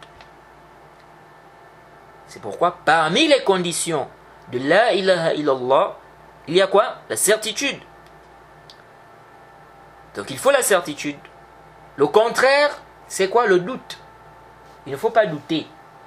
C'est pourquoi parmi les conditions de la ilaha illallah, il y a quoi? La certitude. Donc il faut la certitude. Le contraire, c'est quoi? Le doute. Il ne faut pas douter.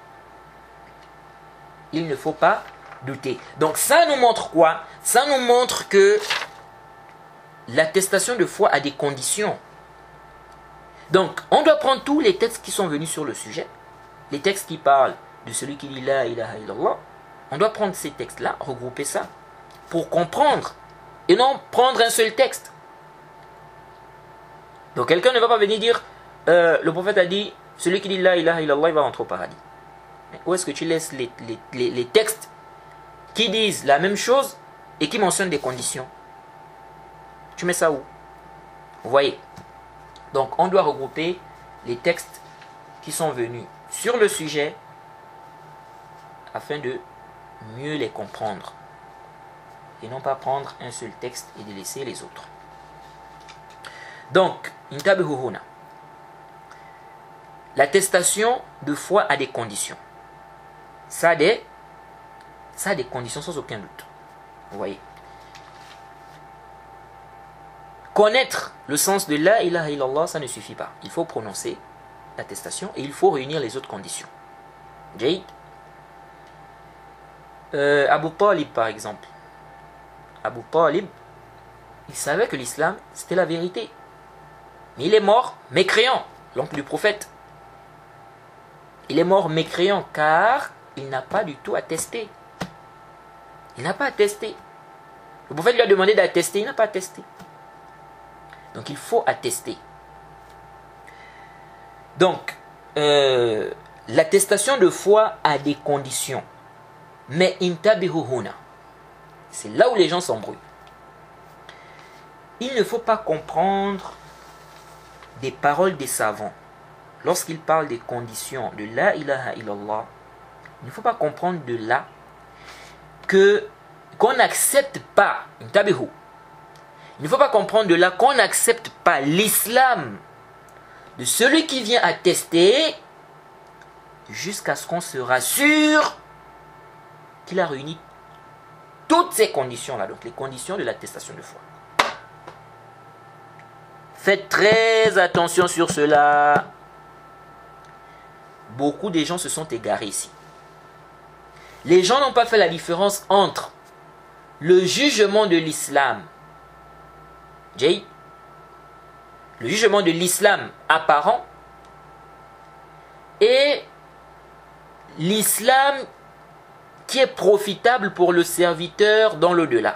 Il ne faut pas douter. Donc ça nous montre quoi? Ça nous montre que l'attestation de foi a des conditions. Donc on doit prendre tous les textes qui sont venus sur le sujet, les textes qui parlent de celui qui dit la ilaha illallah. On doit prendre ces textes-là, regrouper ça, pour comprendre, et non prendre un seul texte. Donc quelqu'un ne va pas venir dire, euh, le prophète a dit, celui qui dit la ilaha illallah, il va rentrer au paradis. Mais où est-ce que tu laisses les, les, les, les textes qui disent la même chose et qui mentionnent des conditions? Tu mets ça où? Vous voyez? Donc on doit regrouper les textes qui sont venus sur le sujet afin de mieux les comprendre. Et non pas prendre un seul texte et délaisser les autres. Donc, l'attestation de foi a des conditions. Ça a des, ça a des conditions sans aucun doute. Vous voyez. Connaître le sens de la ilaha illallah, ça ne suffit pas. Il faut prononcer l'attestation et il faut réunir les autres conditions. Jaïd. Euh, Abu Talib par exemple. Abu Talib, il savait que l'islam c'était la vérité. Mais il est mort mécréant, l'oncle du prophète. Il est mort mécréant car il n'a pas du tout attesté. Il n'a pas attesté. Le prophète lui a demandé d'attester, il n'a pas attesté. Donc il faut attester. Donc, euh, l'attestation de foi a des conditions. Mais intabihuhuna, c'est là où les gens s'embrouillent. Il ne faut pas comprendre des paroles des savants. Lorsqu'ils parlent des conditions de la ilaha illallah, il ne faut pas comprendre de là que qu'on n'accepte pas, intabihu. Il ne faut pas comprendre de là qu'on n'accepte pas l'islam de celui qui vient attester jusqu'à ce qu'on se rassure qu'il a réuni toutes ces conditions-là, donc les conditions de l'attestation de foi. Faites très attention sur cela. Beaucoup de gens se sont égarés ici. Les gens n'ont pas fait la différence entre le jugement de l'islam Jay, le jugement de l'islam apparent et l'islam qui est profitable pour le serviteur dans l'au-delà.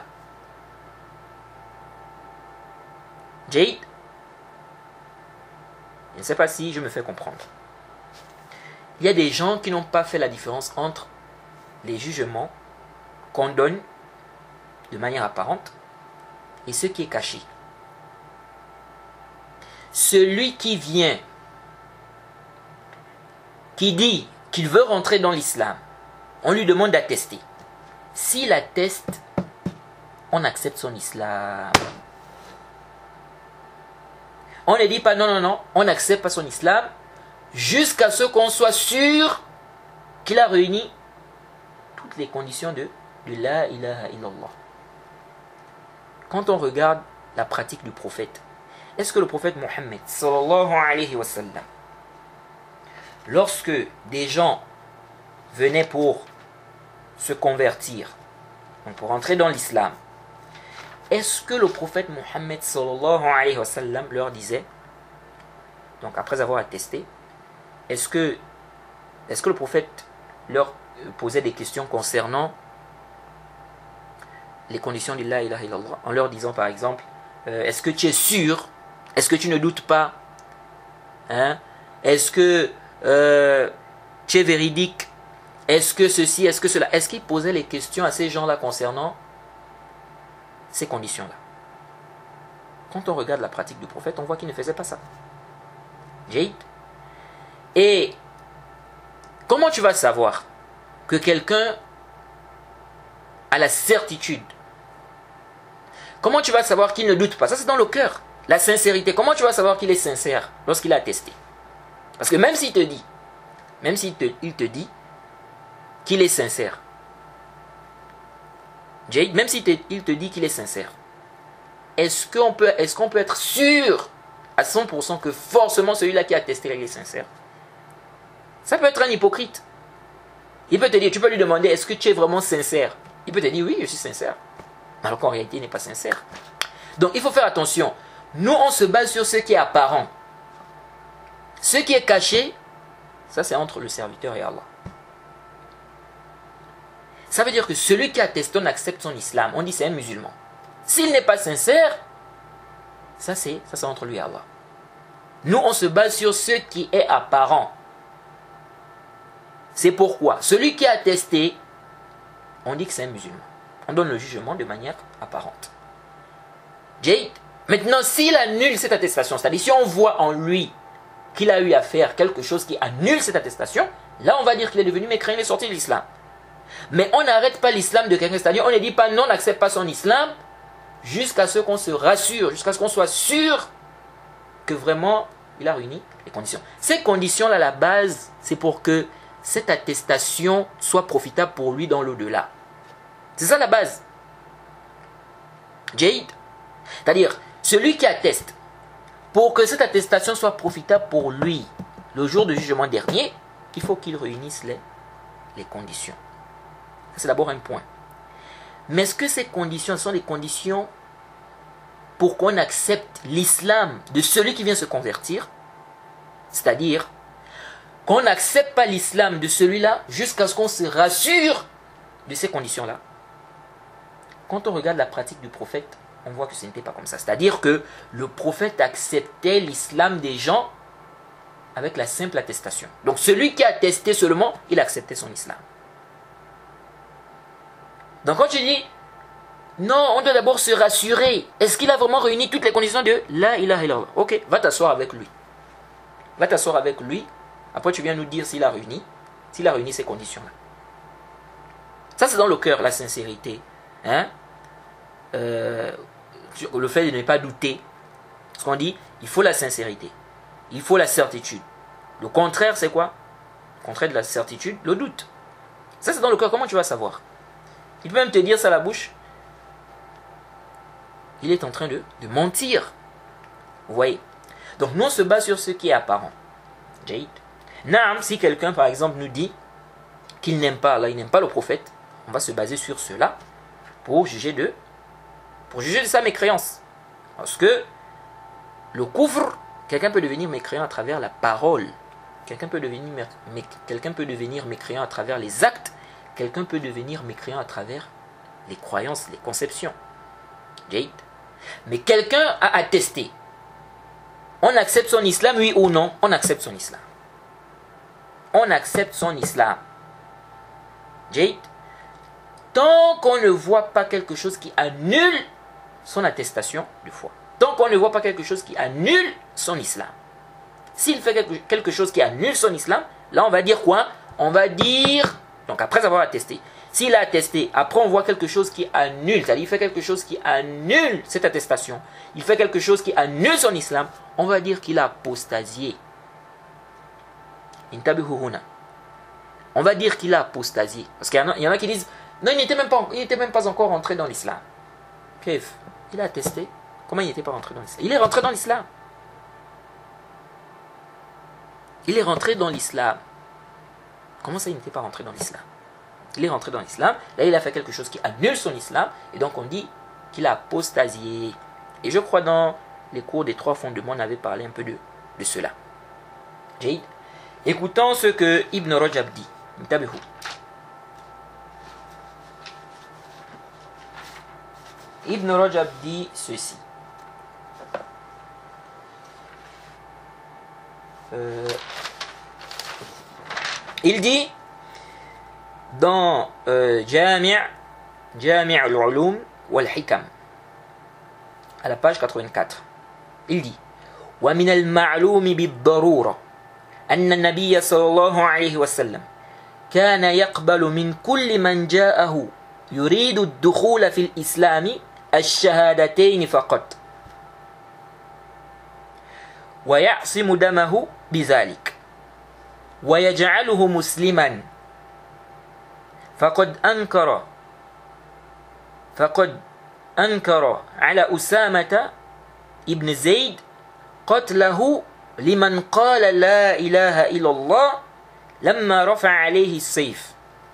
Jay, je ne sais pas si je me fais comprendre. Il y a des gens qui n'ont pas fait la différence entre les jugements qu'on donne de manière apparente et ce qui est caché. Celui qui vient, qui dit qu'il veut rentrer dans l'islam, on lui demande d'attester. S'il atteste, on accepte son islam. On ne dit pas non, non, non, on n'accepte pas son islam jusqu'à ce qu'on soit sûr qu'il a réuni toutes les conditions de, de la ilaha illallah. Quand on regarde la pratique du prophète, est-ce que le prophète Mohammed sallallahu alayhi wa sallam, lorsque des gens venaient pour se convertir, donc pour entrer dans l'islam, est-ce que le prophète Mohammed sallallahu alayhi wa sallam leur disait, donc après avoir attesté, est-ce que, est-ce que le prophète leur posait des questions concernant les conditions de la ilaha illallah, en leur disant par exemple, euh, est-ce que tu es sûr, est-ce que tu ne doutes pas, hein? Est-ce que euh, tu es véridique, est-ce que ceci, est-ce que cela, est-ce qu'il posait les questions à ces gens-là concernant ces conditions-là? Quand on regarde la pratique du prophète, on voit qu'il ne faisait pas ça. Jade. Et comment tu vas savoir que quelqu'un a la certitude? Comment tu vas savoir qu'il ne doute pas? Ça, c'est dans le cœur. La sincérité. Comment tu vas savoir qu'il est sincère lorsqu'il a attesté? Parce que même s'il te dit, même s'il te, il te dit qu'il est sincère, Jade, même s'il te, il te dit qu'il est sincère, est-ce qu'on peut, est-ce qu'on peut être sûr à cent pour cent que forcément celui-là qui a attesté, il est sincère? Ça peut être un hypocrite. Il peut te dire, tu peux lui demander, est-ce que tu es vraiment sincère? Il peut te dire, oui, je suis sincère. Alors qu'en réalité, il n'est pas sincère. Donc, il faut faire attention. Nous, on se base sur ce qui est apparent. Ce qui est caché, ça c'est entre le serviteur et Allah. Ça veut dire que celui qui atteste, on accepte son islam. On dit c'est un musulman. S'il n'est pas sincère, ça c'est ça c'est entre lui et Allah. Nous, on se base sur ce qui est apparent. C'est pourquoi celui qui a attesté, on dit que c'est un musulman. On donne le jugement de manière apparente. Jade. Maintenant, s'il annule cette attestation, c'est-à-dire si on voit en lui qu'il a eu à faire quelque chose qui annule cette attestation, là on va dire qu'il est devenu mécréant, il est sorti de l'islam. Mais on n'arrête pas l'islam de quelqu'un, c'est-à-dire on ne dit pas non, on n'accepte pas son islam jusqu'à ce qu'on se rassure, jusqu'à ce qu'on soit sûr que vraiment il a réuni les conditions. Ces conditions-là, la base, c'est pour que cette attestation soit profitable pour lui dans l'au-delà. C'est ça la base. Jade. C'est-à-dire, celui qui atteste, pour que cette attestation soit profitable pour lui, le jour du jugement dernier, il faut qu'il réunisse les, les conditions. C'est d'abord un point. Mais est-ce que ces conditions sont des conditions pour qu'on accepte l'islam de celui qui vient se convertir? C'est-à-dire qu'on n'accepte pas l'islam de celui-là jusqu'à ce qu'on se rassure de ces conditions-là. Quand on regarde la pratique du prophète, on voit que ce n'était pas comme ça. C'est-à-dire que le prophète acceptait l'islam des gens avec la simple attestation. Donc celui qui a attesté seulement, il acceptait son islam. Donc quand tu dis, non, on doit d'abord se rassurer. Est-ce qu'il a vraiment réuni toutes les conditions de la ilaha illallah? Ok, va t'asseoir avec lui. Va t'asseoir avec lui. Après tu viens nous dire s'il a réuni, s'il a réuni ces conditions-là. Ça c'est dans le cœur, la sincérité. Hein? Euh, le fait de ne pas douter. Ce qu'on dit, il faut la sincérité. Il faut la certitude. Le contraire, c'est quoi? Le contraire de la certitude, le doute. Ça, c'est dans le cœur. Comment tu vas savoir? Il peut même te dire ça à la bouche. Il est en train de, de mentir. Vous voyez? Donc, nous, on se base sur ce qui est apparent. Jade. Naam, si quelqu'un, par exemple, nous dit qu'il n'aime pas Allah, il n'aime pas le prophète, on va se baser sur cela pour juger de, pour juger de sa mécréance. Parce que le couvre, quelqu'un peut devenir mécréant à travers la parole. Quelqu'un peut devenir, quelqu'un peut devenir mécréant à travers les actes. Quelqu'un peut devenir mécréant à travers les croyances, les conceptions. Jade. Mais quelqu'un a attesté. On accepte son islam, oui ou non? On accepte son islam. On accepte son islam. Jade. Tant qu'on ne voit pas quelque chose qui annule son attestation de foi. Tant qu'on ne voit pas quelque chose qui annule son islam. S'il fait quelque, quelque chose qui annule son islam, là on va dire quoi? On va dire, donc après avoir attesté, s'il a attesté, après on voit quelque chose qui annule, c'est-à-dire il fait quelque chose qui annule cette attestation, il fait quelque chose qui annule son islam, on va dire qu'il a apostasié. On va dire qu'il a apostasié. Parce qu'il y en a, il y en a qui disent, non, il n'était même pas, il n'était même pas encore rentré dans l'islam. Kef, il a attesté. Comment il n'était pas rentré dans l'islam? Il est rentré dans l'islam. Il est rentré dans l'islam. Comment ça, il n'était pas rentré dans l'islam? Il est rentré dans l'islam. Là, il a fait quelque chose qui annule son islam. Et donc, on dit qu'il a apostasié. Et je crois dans les cours des trois fondements, on avait parlé un peu de, de cela. Jade. Écoutons ce que Ibn Rajab dit. Ibn Rajab dit ceci. Euh, il dit dans euh, Jami' Jami' al-Ulum wal-Hikam à la page quatre-vingt-quatre, il dit wa min al-ma'lum bid-darura anna an-nabiy sallallahu alayhi wa sallam kana yaqbalu min kulli man ja'ahu yuridu ad-dukhul fi al-islam ash-shahadatayn faqat wa ya'simu damahu بذلك ويجعله مسلما فقد أنكر فقد أنكر على أسامة ابن زيد قتله لمن قال لا إله إلا الله لما رفع عليه السيف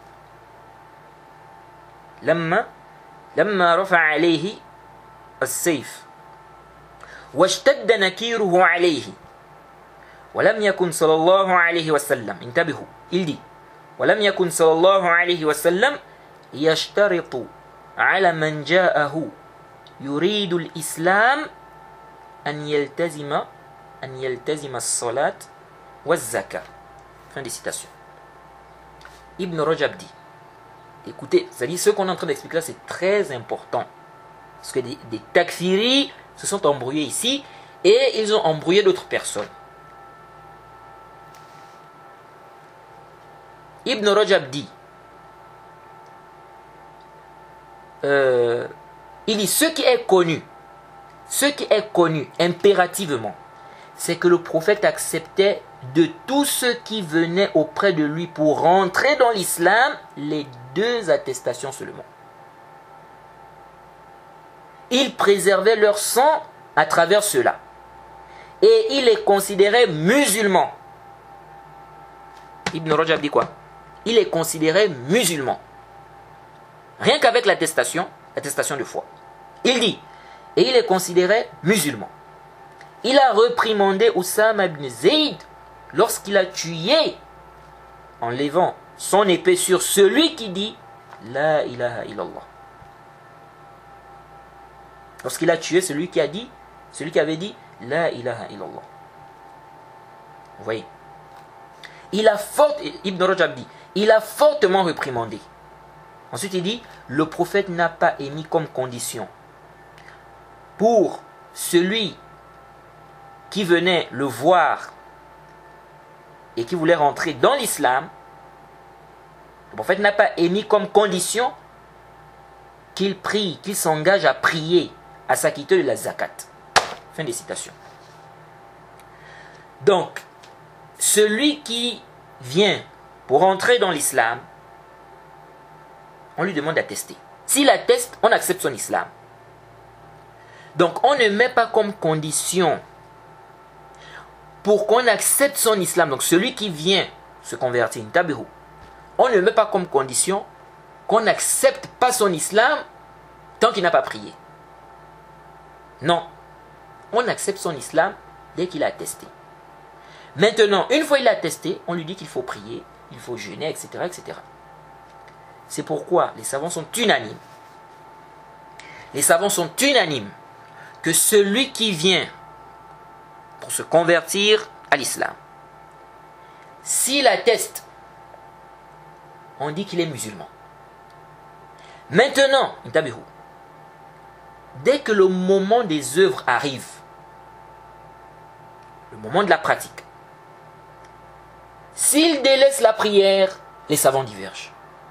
لما لما رفع عليه السيف واشتد نكيره عليه ولم يكن صلى الله عليه وسلم انتبهوا il dit ولم يكن صلى الله عليه وسلم يشترط على من جاءه يريد الإسلام أن يلتزم أن يلتزم الصلاة والزكاة. Fin des citations. Ibn Rajab dit, écoutez, c'est-à-dire ce qu'on est en train d'expliquer là, c'est très important. Parce que des, des takfiris se sont embrouillés ici et ils ont embrouillé d'autres personnes. Ibn Rajab dit, euh, il dit, ce qui est connu, ce qui est connu impérativement, c'est que le prophète acceptait de tous ceux qui venaient auprès de lui pour rentrer dans l'islam les deux attestations seulement. Il préservait leur sang à travers cela. Et il les considérait musulmans. Ibn Rajab dit quoi? Il est considéré musulman. Rien qu'avec l'attestation, l'attestation de foi. Il dit, et il est considéré musulman. Il a reprimandé Oussama ibn Zayd lorsqu'il a tué, en levant son épée sur celui qui dit La ilaha illallah. Lorsqu'il a tué celui qui a dit, celui qui avait dit La ilaha illallah. Vous voyez? Il a fort, Ibn Rajab dit, il a fortement réprimandé. Ensuite, il dit, le prophète n'a pas émis comme condition pour celui qui venait le voir et qui voulait rentrer dans l'islam, le prophète n'a pas émis comme condition qu'il prie, qu'il s'engage à prier, à s'acquitter de la zakat. Fin des citations. Donc, celui qui vient pour entrer dans l'islam, on lui demande d'attester. S'il atteste, on accepte son islam. Donc, on ne met pas comme condition pour qu'on accepte son islam. Donc, celui qui vient se convertir, tabihu, on ne met pas comme condition qu'on n'accepte pas son islam tant qu'il n'a pas prié. Non. on accepte son islam dès qu'il a attesté. Maintenant, une fois il a attesté, on lui dit qu'il faut prier, il faut jeûner, et cetera, et cetera. C'est pourquoi les savants sont unanimes. Les savants sont unanimes que celui qui vient pour se convertir à l'islam, s'il atteste, on dit qu'il est musulman. Maintenant, dès que le moment des œuvres arrive, le moment de la pratique, s'il délaisse la prière, les savants divergent.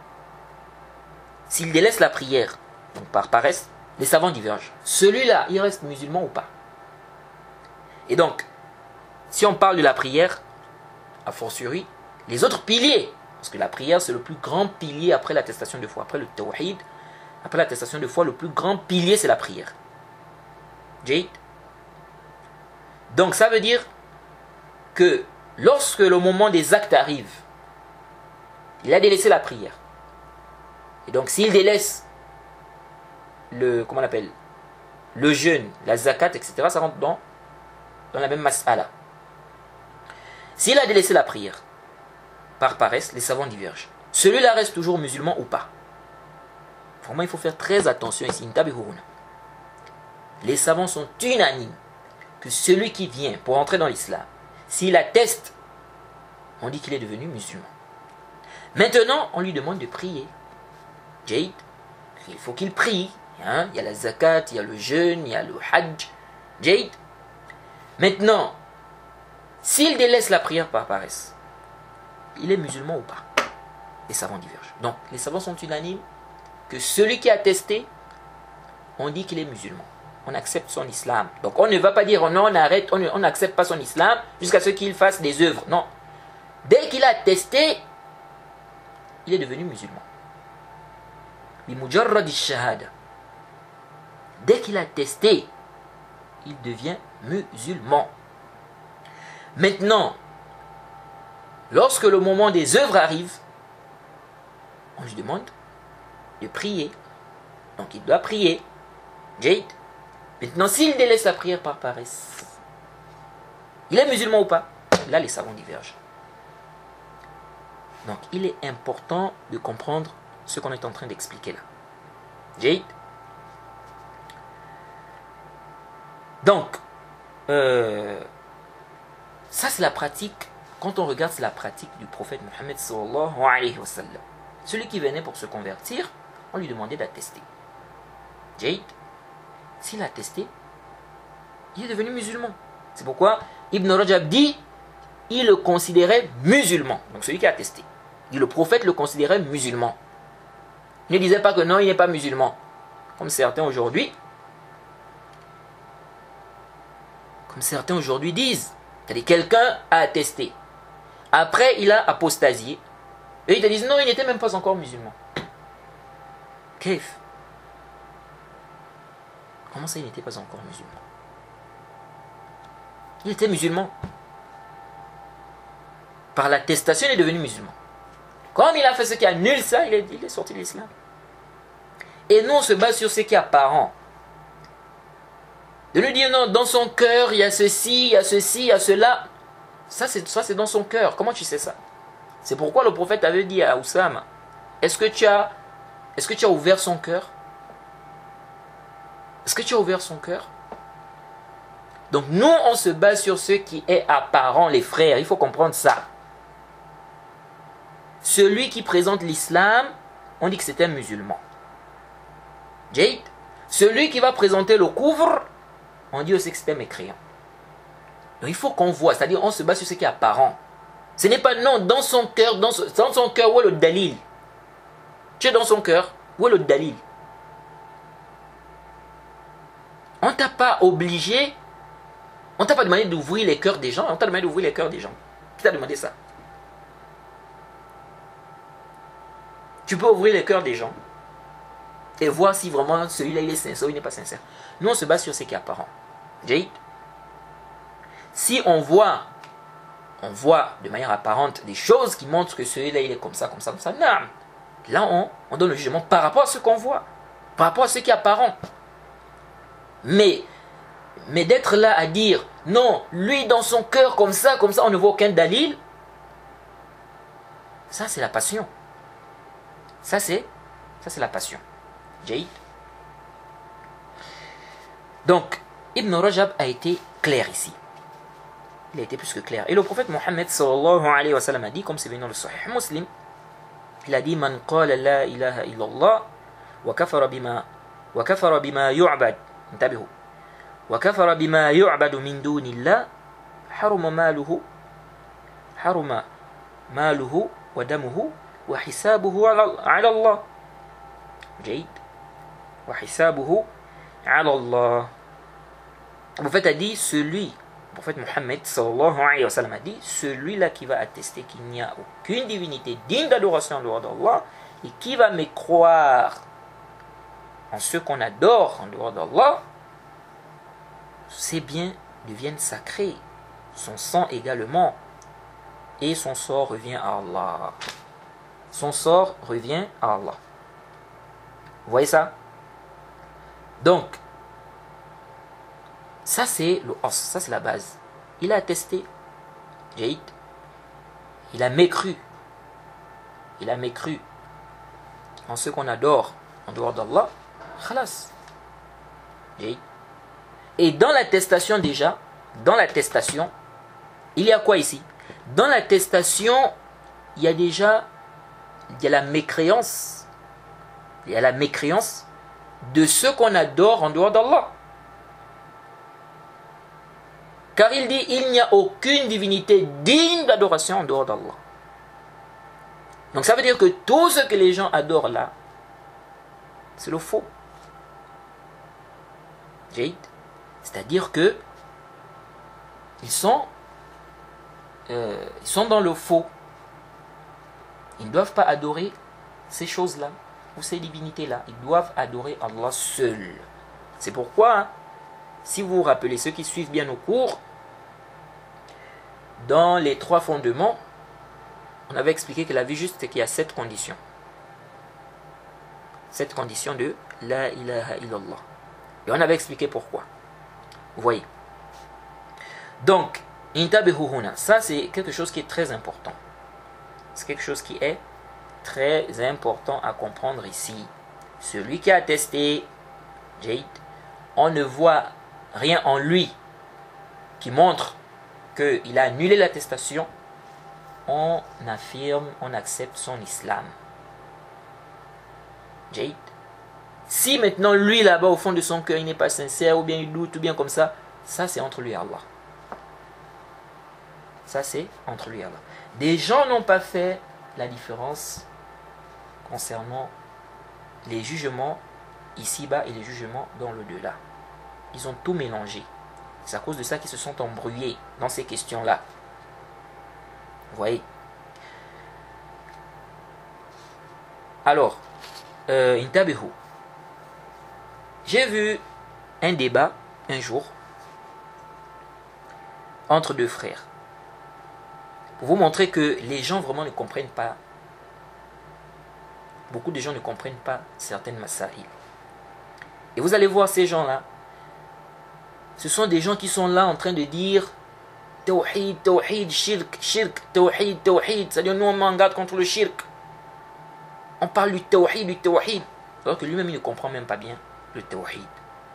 S'il délaisse la prière, donc par paresse, les savants divergent. Celui-là, il reste musulman ou pas? Et donc, si on parle de la prière, a fortiori, les autres piliers, parce que la prière c'est le plus grand pilier après l'attestation de foi, après le tawhid, après l'attestation de foi, le plus grand pilier c'est la prière. Jade. Donc ça veut dire que lorsque le moment des actes arrive, il a délaissé la prière. Et donc s'il délaisse le, comment on appelle, le jeûne, la zakat, et cetera, ça rentre dans, dans la même mas'ala. S'il a délaissé la prière, par paresse, les savants divergent. Celui-là reste toujours musulman ou pas? Vraiment, il faut faire très attention ici. Les savants sont unanimes que celui qui vient pour entrer dans l'islam, s'il atteste, on dit qu'il est devenu musulman. Maintenant, on lui demande de prier. Jade, il faut qu'il prie. Hein? Il y a la zakat, il y a le jeûne, il y a le hajj. Jade. Maintenant, s'il délaisse la prière par paresse, il est musulman ou pas? Les savants divergent. Donc, les savants sont unanimes que celui qui a attesté, on dit qu'il est musulman. On accepte son islam. Donc, on ne va pas dire, non, on arrête, on n'accepte pas son islam jusqu'à ce qu'il fasse des œuvres. Non. Dès qu'il a attesté, il est devenu musulman. Dès qu'il a attesté, il devient musulman. Maintenant, lorsque le moment des œuvres arrive, on lui demande de prier. Donc il doit prier. Jade. Maintenant, s'il délaisse la prière par paresse, il est musulman ou pas? Là, les savants divergent. Donc, il est important de comprendre ce qu'on est en train d'expliquer là. Jade. Donc, euh, ça c'est la pratique, quand on regarde, c'est la pratique du prophète Mohammed sallallahu alayhi wa sallam. Celui qui venait pour se convertir, on lui demandait d'attester. Jade, s'il a attesté, il est devenu musulman. C'est pourquoi Ibn Rajab dit, il le considérait musulman. Donc celui qui a attesté. Il dit, le prophète le considérait musulman. Il ne disait pas que non, il n'est pas musulman. Comme certains aujourd'hui, comme certains aujourd'hui disent. C'est-à-dire quelqu'un a attesté. Après, il a apostasié. Et ils te disent non, il n'était même pas encore musulman. Kef. Comment ça, il n'était pas encore musulman? Il était musulman. Par l'attestation, il est devenu musulman. Comme il a fait ce qui annule ça, il est, il est sorti de l'islam. Et nous, on se base sur ce qui est apparent. De lui dire non, dans son cœur, il y a ceci, il y a ceci, il y a cela. Ça, c'est, ça, c'est dans son cœur. Comment tu sais ça? C'est pourquoi le prophète avait dit à Oussama, est-ce que tu as, est-ce que tu as ouvert son cœur? Est-ce que tu as ouvert son cœur? Donc nous, on se base sur ce qui est apparent, les frères. Il faut comprendre ça. Celui qui présente l'islam, on dit que c'est un musulman. Jade. Celui qui va présenter le couvre, on dit aussi que c'est un mécréant. Donc il faut qu'on voit, c'est-à-dire on se base sur ce qui est apparent. Ce n'est pas non, dans son cœur, dans, ce, dans son cœur, où est le dalil? Tu es dans son cœur, où est le dalil? On ne t'a pas obligé, on ne t'a pas demandé d'ouvrir les cœurs des gens, on t'a demandé d'ouvrir les cœurs des gens. Qui t'a demandé ça? Tu peux ouvrir les cœurs des gens et voir si vraiment celui-là il est sincère ou il n'est pas sincère. Nous on se base sur ce qui est apparent. Jade. Si on voit, on voit de manière apparente des choses qui montrent que celui-là il est comme ça, comme ça, comme ça, non. Là on, on donne le jugement par rapport à ce qu'on voit, par rapport à ce qui est apparent. Mais Mais d'être là à dire, non, lui dans son cœur, comme ça, comme ça, on ne voit aucun dalil, ça c'est la passion. Ça c'est, ça c'est la passion. Jaïd. Donc, Ibn Rajab a été clair ici. Il a été plus que clair. Et le prophète Mohammed sallallahu alayhi wa sallam a dit, comme c'est venu dans le Sahih Muslim, il a dit, Man qala la ilaha illallah, wa kafara bima, wa kafara bima yu'bad, intabihu, wa kafara bima yu'badu min dunillah, haruma maluhu, haruma maluhu, wa damuhu, wa hisabuhu ala Allah. Jaïd. Wa hisabuhu ala Allah. Le prophète a dit, celui, le prophète Mohammed sallallahu alayhi wa sallam a dit, celui-là qui va attester qu'il n'y a aucune divinité digne d'adoration en dehors d'Allah, et qui va me croire en ce qu'on adore en dehors d'Allah, ses biens deviennent sacrés, son sang également, et son sort revient à Allah. Son sort revient à Allah. Vous voyez ça? Donc, ça c'est le os, ça c'est la base. Il a attesté, Jaïd, il a mécru, il a mécru en ce qu'on adore en dehors d'Allah, khalas. Jaïd. Et dans l'attestation déjà, dans l'attestation, il y a quoi ici? Dans l'attestation, il y a déjà, il y a la mécréance, il y a la mécréance de ce qu'on adore en dehors d'Allah. Car il dit, il n'y a aucune divinité digne d'adoration en dehors d'Allah. Donc ça veut dire que tout ce que les gens adorent là, c'est le faux. Jaïd. C'est-à-dire que ils sont, euh, ils sont dans le faux. Ils ne doivent pas adorer ces choses-là ou ces divinités-là. Ils doivent adorer Allah seul. C'est pourquoi, hein, si vous vous rappelez, ceux qui suivent bien nos cours, dans les trois fondements, on avait expliqué que la vie juste, c'est qu'il y a sept conditions. Sept conditions de La ilaha illallah. Et on avait expliqué pourquoi. Vous voyez. Donc, intabihuhuna, ça c'est quelque chose qui est très important. C'est quelque chose qui est très important à comprendre ici. Celui qui a attesté, Jaïd, on ne voit rien en lui qui montre qu'il a annulé l'attestation, on affirme, on accepte son islam. Jaïd. Si maintenant lui là-bas au fond de son cœur il n'est pas sincère ou bien il doute ou bien comme ça, ça c'est entre lui et Allah. Ça c'est entre lui et Allah. Des gens n'ont pas fait la différence concernant les jugements ici-bas et les jugements dans l'au-delà. Ils ont tout mélangé. C'est à cause de ça qu'ils se sont embrouillés dans ces questions-là. Vous voyez. Alors, euh, intabihu. J'ai vu un débat un jour entre deux frères. Pour vous montrer que les gens vraiment ne comprennent pas. Beaucoup de gens ne comprennent pas certaines masaïl. Et vous allez voir ces gens-là. Ce sont des gens qui sont là en train de dire Tawhid, Tawhid, Shirk, Shirk, Tawhid, Tawhid. C'est-à-dire nous on m'engage contre le Shirk. On parle du Tawhid, du Tawhid. Alors que lui-même il ne comprend même pas bien le Tawhid.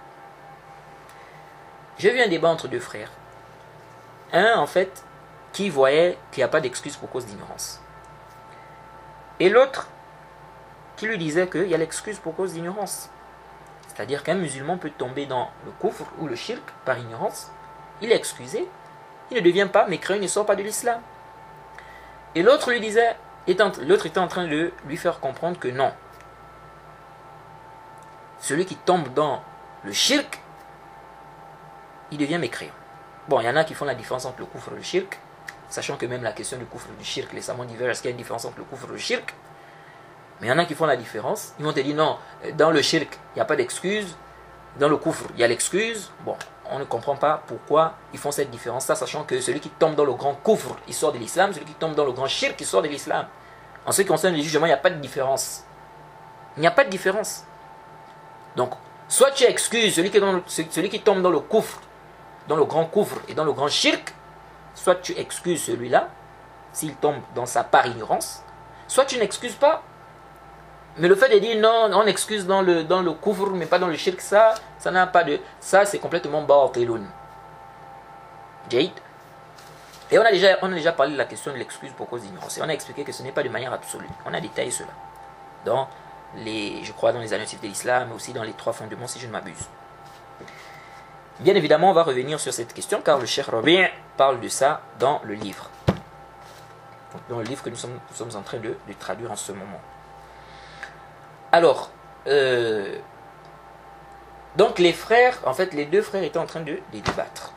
J'ai vu un débat entre deux frères. Un en fait qui voyait qu'il n'y a pas d'excuse pour cause d'ignorance. Et l'autre qui lui disait qu'il y a l'excuse pour cause d'ignorance. C'est-à-dire qu'un musulman peut tomber dans le kufr ou le shirk par ignorance. Il est excusé. Il ne devient pas mécréant, il ne sort pas de l'islam. Et l'autre lui disait, l'autre était en train de lui faire comprendre que non. Celui qui tombe dans le shirk, il devient mécréant. Bon, il y en a qui font la différence entre le kufr et le shirk, sachant que même la question du kufr et du shirk, les savants divergent, est-ce qu'il y a une différence entre le kufr et le shirk? Mais il y en a qui font la différence. Ils vont te dire non, dans le shirk, il n'y a pas d'excuse. Dans le kufr, il y a l'excuse. Bon, on ne comprend pas pourquoi ils font cette différence-là, sachant que celui qui tombe dans le grand kufr, il sort de l'islam. Celui qui tombe dans le grand shirk, il sort de l'islam. En ce qui concerne les jugements, il n'y a pas de différence. Il n'y a pas de différence. Donc, soit tu excuses celui qui, dans le, celui qui tombe dans le kufr dans le grand couvre et dans le grand shirk, soit tu excuses celui-là, s'il tombe dans ça par ignorance, soit tu n'excuses pas. Mais le fait de dire non, on excuse dans le, dans le couvre, mais pas dans le shirk, ça, ça n'a pas de... Ça, c'est complètement ba'tilun. Jade. Et on a, déjà, on a déjà parlé de la question de l'excuse pour cause d'ignorance. Et on a expliqué que ce n'est pas de manière absolue. On a détaillé cela. Dans les, je crois dans les annonciations de l'islam, mais aussi dans les trois fondements, si je ne m'abuse. Bien évidemment, on va revenir sur cette question, car le Cheikh Rabi' parle de ça dans le livre. Dans le livre que nous sommes, nous sommes en train de, de traduire en ce moment. Alors, euh, donc les frères, en fait, les deux frères étaient en train de, de débattre.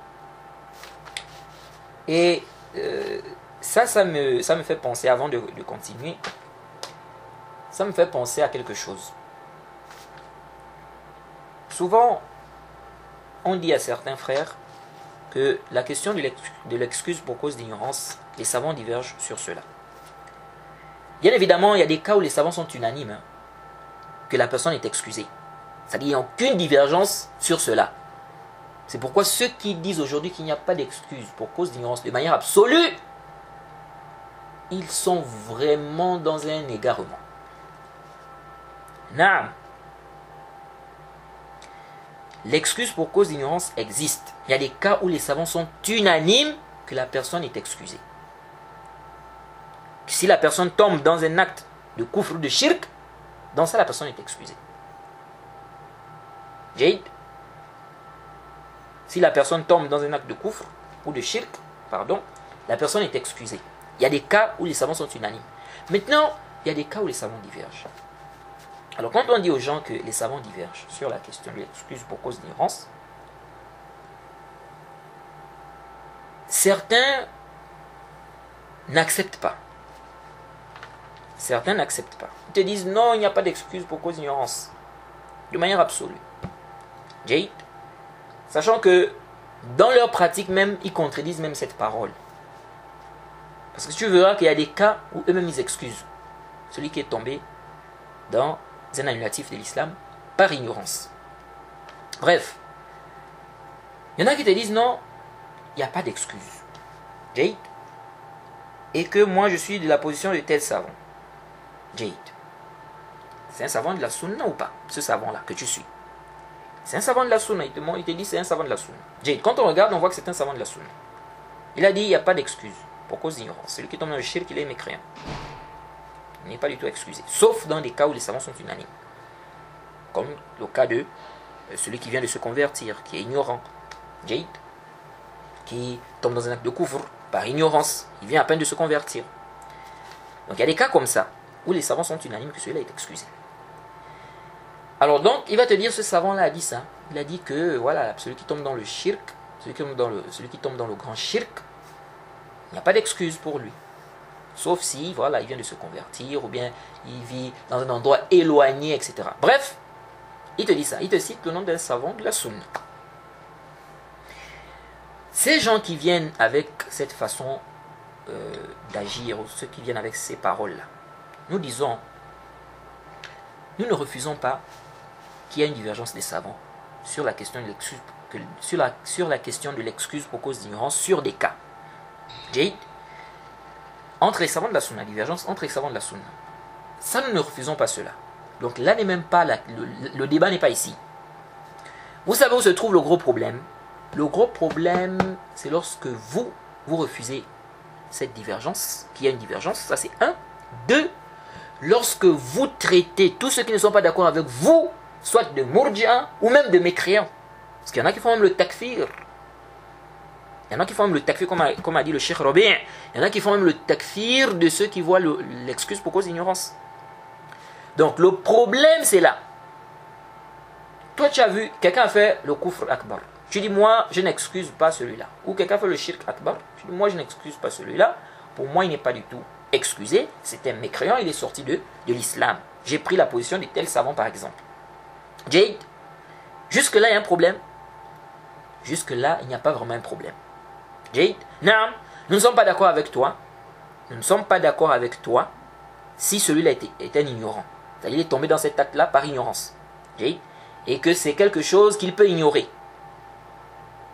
Et euh, ça, ça me, ça me fait penser, avant de, de continuer, ça me fait penser à quelque chose. Souvent, on dit à certains frères que la question de l'excuse pour cause d'ignorance, les savants divergent sur cela. Bien évidemment, il y a des cas où les savants sont unanimes, hein, que la personne est excusée. C'est-à-dire qu'il n'y a aucune divergence sur cela. C'est pourquoi ceux qui disent aujourd'hui qu'il n'y a pas d'excuse pour cause d'ignorance de manière absolue, ils sont vraiment dans un égarement. Naam. L'excuse pour cause d'ignorance existe. Il y a des cas où les savants sont unanimes que la personne est excusée. Si la personne tombe dans un acte de kufr ou de shirk, dans ça la personne est excusée. Jade. Si la personne tombe dans un acte de kufr ou de shirk, pardon, la personne est excusée. Il y a des cas où les savants sont unanimes. Maintenant, il y a des cas où les savants divergent. Alors quand on dit aux gens que les savants divergent sur la question de l'excuse pour cause d'ignorance, certains n'acceptent pas. Certains n'acceptent pas. Ils te disent non, il n'y a pas d'excuse pour cause d'ignorance. De manière absolue. Jade. Sachant que dans leur pratique même, ils contredisent même cette parole. Parce que tu verras qu'il y a des cas où eux-mêmes ils excusent celui qui est tombé dans un annulatif de l'islam par ignorance. Bref, il y en a qui te disent non, il n'y a pas d'excuse. Jade. Et que moi je suis de la position de tel savant. Jade. C'est un savant de la sunna ou pas, ce savant-là que tu suis? C'est un savant de la sunna, il te, il te dit c'est un savant de la sunna. Jade, quand on regarde, on voit que c'est un savant de la sunna. Il a dit il n'y a pas d'excuse pour cause d'ignorance. Celui qui tombe dans le shirk, il est mécréant. Il n'est pas du tout excusé. Sauf dans des cas où les savants sont unanimes. Comme le cas de celui qui vient de se convertir, qui est ignorant. Jade. Qui tombe dans un acte de kufr par ignorance. Il vient à peine de se convertir. Donc il y a des cas comme ça, où les savants sont unanimes que celui-là est excusé. Alors donc, il va te dire, ce savant-là a dit ça. Il a dit que, voilà, celui qui tombe dans le shirk, celui qui tombe dans le, celui qui tombe dans le grand shirk, il n'y a pas d'excuse pour lui. Sauf si, voilà, il vient de se convertir, ou bien il vit dans un endroit éloigné, et cetera. Bref, il te dit ça. Il te cite le nom d'un savant de la sunna. Ces gens qui viennent avec cette façon euh, d'agir, ou ceux qui viennent avec ces paroles-là, nous disons, nous ne refusons pas qu'il y ait une divergence des savants sur la question de l'excuse, sur la, sur la question de l'excuse pour cause d'ignorance sur des cas. Jade. Entre les savants de la sunna, divergence entre les savants de la sunna. Ça, nous ne refusons pas cela. Donc là n'est même pas, la, le, le débat n'est pas ici. Vous savez où se trouve le gros problème? Le gros problème, c'est lorsque vous, vous refusez cette divergence, qu'il y a une divergence, ça c'est un. Deux, lorsque vous traitez tous ceux qui ne sont pas d'accord avec vous, soit de murji'a ou même de mécréants. Parce qu'il y en a qui font même le takfir. Il y en a qui font même le takfir, comme a, comme a dit le Cheikh Rabi'. Il y en a qui font même le takfir de ceux qui voient l'excuse pour cause d'ignorance. Donc le problème c'est là. Toi tu as vu, quelqu'un a fait le kufr akbar. Tu dis moi je n'excuse pas celui-là. Ou quelqu'un a fait le shirk akbar. Tu dis moi je n'excuse pas celui-là. Pour moi il n'est pas du tout excusé. C'est un mécréant, il est sorti de, de l'islam. J'ai pris la position de tel savant par exemple. Jade, jusque là il y a un problème. Jusque là il n'y a pas vraiment un problème. Jade, non, nous ne sommes pas d'accord avec toi. Nous ne sommes pas d'accord avec toi si celui-là est, est un ignorant. C'est-à-dire qu'il est tombé dans cet acte-là par ignorance. Jade, et que c'est quelque chose qu'il peut ignorer.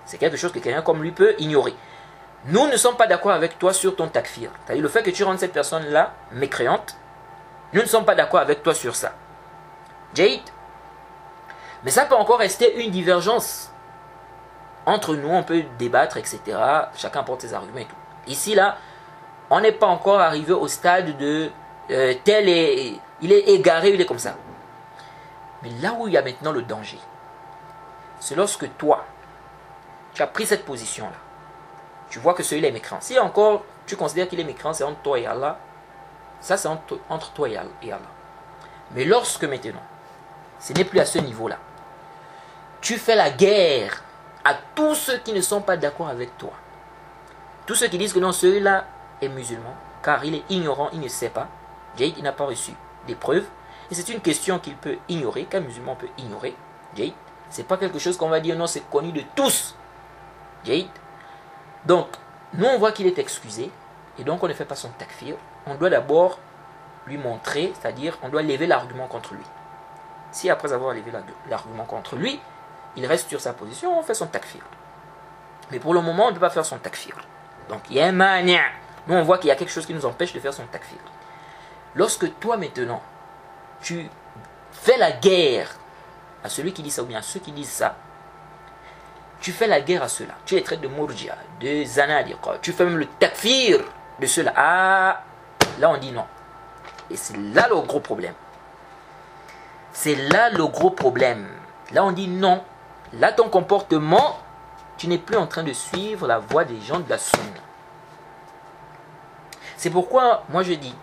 C'est quelque chose que quelqu'un comme lui peut ignorer. Nous ne sommes pas d'accord avec toi sur ton takfir. C'est-à-dire le fait que tu rendes cette personne-là mécréante. Nous ne sommes pas d'accord avec toi sur ça. Jade. Mais ça peut encore rester une divergence. Entre nous, on peut débattre, et cetera. Chacun porte ses arguments et tout. Ici, là, on n'est pas encore arrivé au stade de euh, tel est, il est égaré, il est comme ça. Mais là où il y a maintenant le danger, c'est lorsque toi, tu as pris cette position-là. Tu vois que celui-là est mécréant. Si encore tu considères qu'il est mécréant, c'est entre toi et Allah. Ça, c'est entre, entre toi et Allah. Mais lorsque maintenant, ce n'est plus à ce niveau-là, tu fais la guerre à tous ceux qui ne sont pas d'accord avec toi. Tous ceux qui disent que non, celui-là est musulman, car il est ignorant, il ne sait pas. Jade, il n'a pas reçu des preuves. Et c'est une question qu'il peut ignorer, qu'un musulman peut ignorer. Jade, c'est pas quelque chose qu'on va dire, non, c'est connu de tous. Jade. Donc, nous, on voit qu'il est excusé, et donc on ne fait pas son takfir. On doit d'abord lui montrer, c'est-à-dire, on doit lever l'argument contre lui. Si après avoir levé l'argument contre lui, il reste sur sa position, on fait son takfir. Mais pour le moment, on ne peut pas faire son takfir. Donc, il y a un mania. Nous, on voit qu'il y a quelque chose qui nous empêche de faire son takfir. Lorsque toi, maintenant, tu fais la guerre à celui qui dit ça, ou bien à ceux qui disent ça, tu fais la guerre à ceux-là. Tu les traites de murjia, de zanadiqa. Tu fais même le takfir de ceux-là. Ah, là, on dit non. Et c'est là le gros problème. C'est là le gros problème. Là, on dit non. Là, ton comportement, tu n'es plus en train de suivre la voie des gens de la sunna. C'est pourquoi, moi, je dis,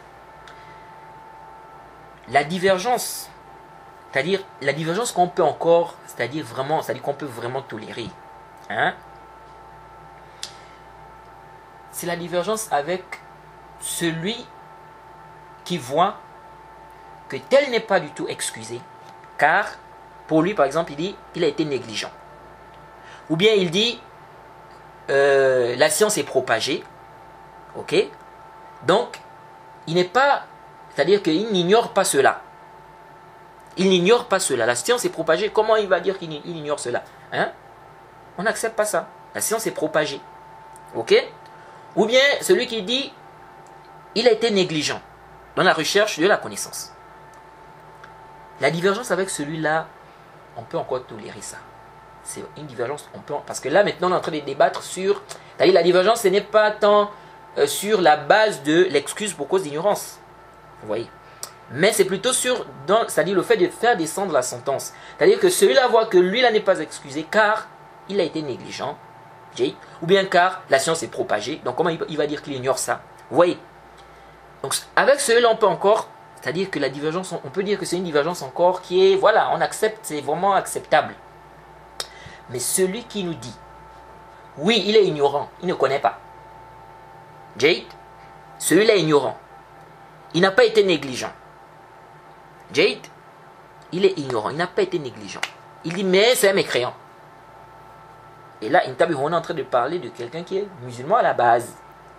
la divergence, c'est-à-dire la divergence qu'on peut encore, c'est-à-dire vraiment, c'est-à-dire qu'on peut vraiment tolérer, hein, c'est la divergence avec celui qui voit que tel n'est pas du tout excusé, car pour lui, par exemple, il dit il a été négligent. Ou bien il dit euh, la science est propagée, ok, donc il n'est pas, c'est-à-dire qu'il n'ignore pas cela. Il n'ignore pas cela. La science est propagée. Comment il va dire qu'il ignore cela, hein? On n'accepte pas ça. La science est propagée. Ok? Ou bien celui qui dit il a été négligent dans la recherche de la connaissance. La divergence avec celui-là, on peut encore tolérer ça. C'est une divergence, on peut, parce que là maintenant on est en train de débattre sur, c'est-à-dire la divergence, ce n'est pas tant euh, sur la base de l'excuse pour cause d'ignorance. Vous voyez? Mais c'est plutôt sur, c'est-à-dire le fait de faire descendre la sentence. C'est-à-dire que celui-là voit que lui-là n'est pas excusé car il a été négligent, ou bien car la science est propagée. Donc comment il va dire qu'il ignore ça? Vous voyez? Donc avec celui-là on peut encore, c'est-à-dire que la divergence, on peut dire que c'est une divergence encore qui est, voilà, on accepte, c'est vraiment acceptable. Mais celui qui nous dit, oui, il est ignorant, il ne connaît pas. Jade, celui-là est ignorant. Il n'a pas été négligent. Jade, il est ignorant, il n'a pas été négligent. Il dit, mais c'est un mécréant. Et là, on est en train de parler de quelqu'un qui est musulman à la base.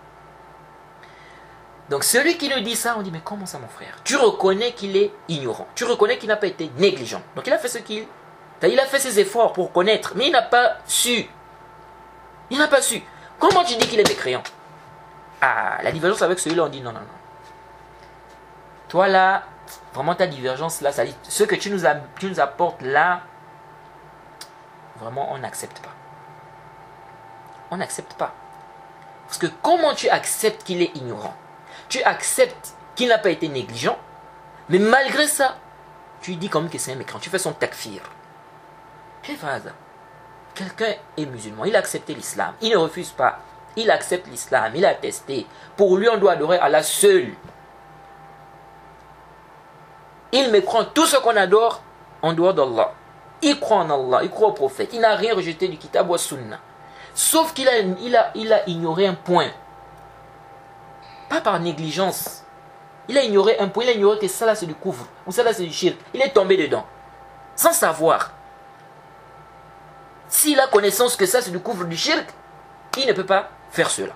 Donc celui qui nous dit ça, on dit, mais comment ça mon frère? Tu reconnais qu'il est ignorant. Tu reconnais qu'il n'a pas été négligent. Donc il a fait ce qu'il... Il a fait ses efforts pour connaître, mais il n'a pas su. Il n'a pas su. Comment tu dis qu'il est mécréant? Ah, la divergence avec celui-là, on dit non, non, non. Toi là, vraiment ta divergence là, ça dit, ce que tu nous, as, tu nous apportes là, vraiment on n'accepte pas. On n'accepte pas. Parce que comment tu acceptes qu'il est ignorant? Tu acceptes qu'il n'a pas été négligent, mais malgré ça, tu dis quand même que c'est un mécréant. Tu fais son takfir. Quelqu'un est musulman, il a accepté l'islam, il ne refuse pas, il accepte l'islam, il a attesté. Pour lui, on doit adorer Allah seul. Il méprend tout ce qu'on adore en dehors d'Allah. Il croit en Allah, il croit au prophète, il n'a rien rejeté du kitab wa sunna. Sauf qu'il a, il a, il a ignoré un point. Pas par négligence. Il a ignoré un point, il a ignoré que ça là c'est du couvre, ou ça là c'est du shirk. Il est tombé dedans, sans savoir. S'il a connaissance que ça c'est du couvre du shirk, il ne peut pas faire cela.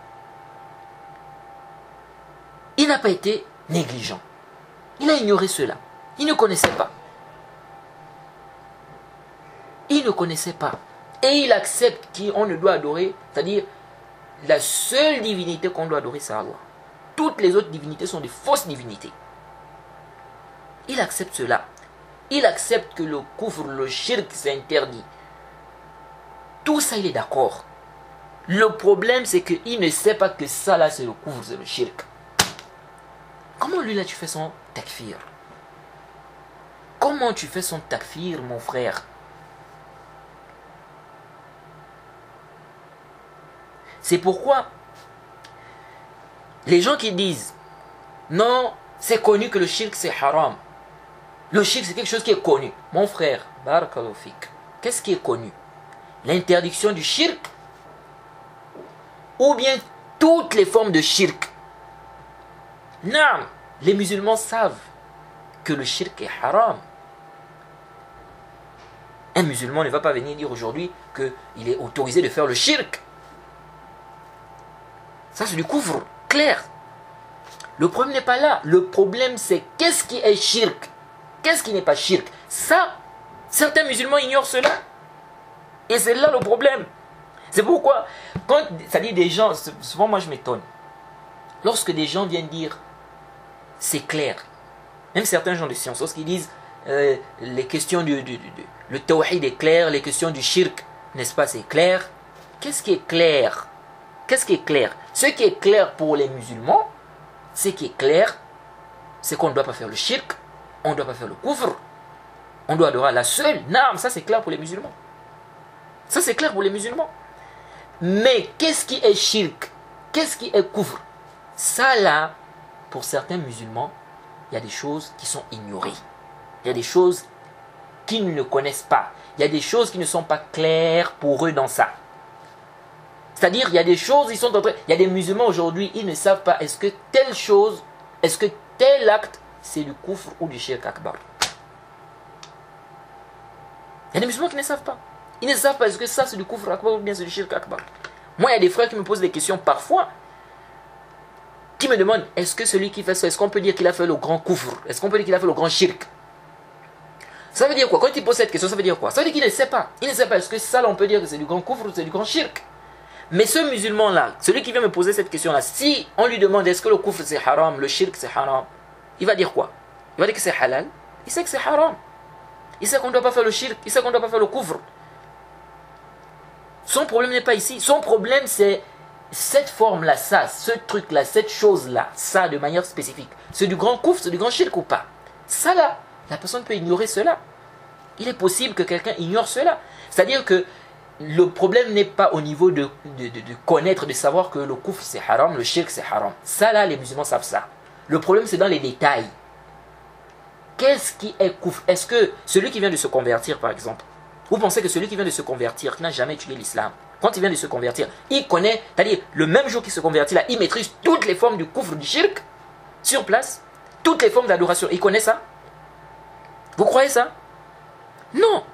Il n'a pas été négligent. Il a ignoré cela. Il ne connaissait pas. Il ne connaissait pas. Et il accepte qu'on ne doit adorer, c'est-à-dire la seule divinité qu'on doit adorer, c'est Allah. Toutes les autres divinités sont des fausses divinités. Il accepte cela. Il accepte que le kufr, le shirk, c'est interdit. Tout ça, il est d'accord. Le problème, c'est qu'il ne sait pas que ça, là, c'est le kufr, c'est le shirk. Comment lui, là, tu fais son takfir? Comment tu fais son takfir, mon frère? C'est pourquoi les gens qui disent non, c'est connu que le shirk c'est haram. Le shirk c'est quelque chose qui est connu. Mon frère, barakallahu fik, qu'est-ce qui est connu? L'interdiction du shirk ou bien toutes les formes de shirk? Non, les musulmans savent que le shirk est haram. Un musulman ne va pas venir dire aujourd'hui qu'il est autorisé de faire le shirk. Ça, c'est du kufr, clair. Le problème n'est pas là. Le problème, c'est qu'est-ce qui est shirk? Qu'est-ce qui n'est pas shirk? Ça, certains musulmans ignorent cela. Et c'est là le problème. C'est pourquoi, quand ça dit des gens, souvent moi je m'étonne. Lorsque des gens viennent dire, c'est clair. Même certains gens de science, lorsqu'ils disent, euh, les questions du, du, du, du le tawhid est clair, les questions du shirk, n'est-ce pas, c'est clair. Qu'est-ce qui est clair? Qu'est-ce qui est clair? Ce qui est clair pour les musulmans, ce qui est clair, c'est qu'on ne doit pas faire le shirk, on ne doit pas faire le kufr, on doit adorer la seule. Non, ça c'est clair pour les musulmans. Ça c'est clair pour les musulmans. Mais qu'est-ce qui est shirk? Qu'est-ce qui est kufr? Ça là, pour certains musulmans, il y a des choses qui sont ignorées. Il y a des choses qu'ils ne connaissent pas. Il y a des choses qui ne sont pas claires pour eux dans ça. C'est-à-dire, il y a des choses, ils sont en train... Il y a des musulmans aujourd'hui, ils ne savent pas est-ce que telle chose, est-ce que tel acte, c'est du kufr ou du shirk akbar. Il y a des musulmans qui ne savent pas. Ils ne savent pas est-ce que ça c'est du kufr akbar ou bien c'est du shirk akbar. Moi, il y a des frères qui me posent des questions parfois, qui me demandent est-ce que celui qui fait ça, est-ce qu'on peut dire qu'il a fait le grand kufr? Est-ce qu'on peut dire qu'il a fait le grand shirk? Ça veut dire quoi? Quand il pose cette question, ça veut dire quoi? Ça veut dire qu'il ne sait pas. Il ne sait pas est-ce que ça, là, on peut dire que c'est du grand kufr ou c'est du grand shirk. Mais ce musulman-là, celui qui vient me poser cette question-là, si on lui demande est-ce que le kufr c'est haram, le shirk c'est haram, il va dire quoi? Il va dire que c'est halal. Il sait que c'est haram. Il sait qu'on ne doit pas faire le shirk. Il sait qu'on ne doit pas faire le kufr. Son problème n'est pas ici. Son problème c'est cette forme-là, ça, ce truc-là, cette chose-là, ça de manière spécifique. C'est du grand kufr, c'est du grand shirk ou pas? Ça là, la personne peut ignorer cela. Il est possible que quelqu'un ignore cela. C'est-à-dire que le problème n'est pas au niveau de, de, de, de connaître, de savoir que le kufr c'est haram, le shirk c'est haram. Ça là, les musulmans savent ça. Le problème c'est dans les détails. Qu'est-ce qui est kufr? Est-ce que celui qui vient de se convertir par exemple, vous pensez que celui qui vient de se convertir, qui n'a jamais étudié l'islam, quand il vient de se convertir, il connaît, c'est-à-dire le même jour qu'il se convertit là, il maîtrise toutes les formes du kufr, du shirk, sur place, toutes les formes d'adoration, il connaît ça? Vous croyez ça? Non.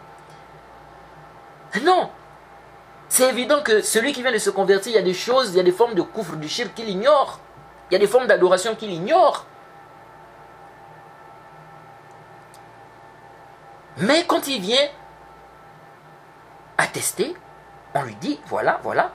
Non. C'est évident que celui qui vient de se convertir, il y a des choses, il y a des formes de kufr, du shirk qu'il ignore. Il y a des formes d'adoration qu'il ignore. Mais quand il vient attester, on lui dit, voilà, voilà.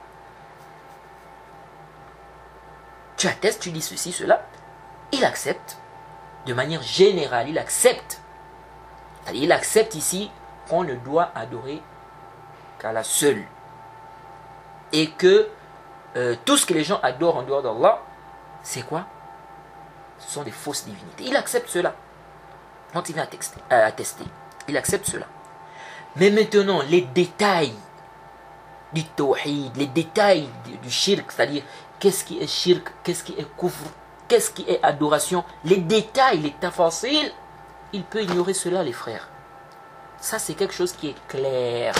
Tu attestes, tu dis ceci, cela. Il accepte. De manière générale, il accepte. C'est-à-dire, il accepte ici qu'on ne doit adorer qu'à la seule. Et que euh, tout ce que les gens adorent en dehors d'Allah, c'est quoi? Ce sont des fausses divinités. Il accepte cela. Quand il vient attester, euh, attester, il accepte cela. Mais maintenant, les détails du tawhid, les détails du, du shirk, c'est-à-dire qu'est-ce qui est shirk, qu'est-ce qui est kufr, qu'est-ce qui est adoration, les détails, les tafasil, il peut ignorer cela, les frères. Ça, c'est quelque chose qui est clair.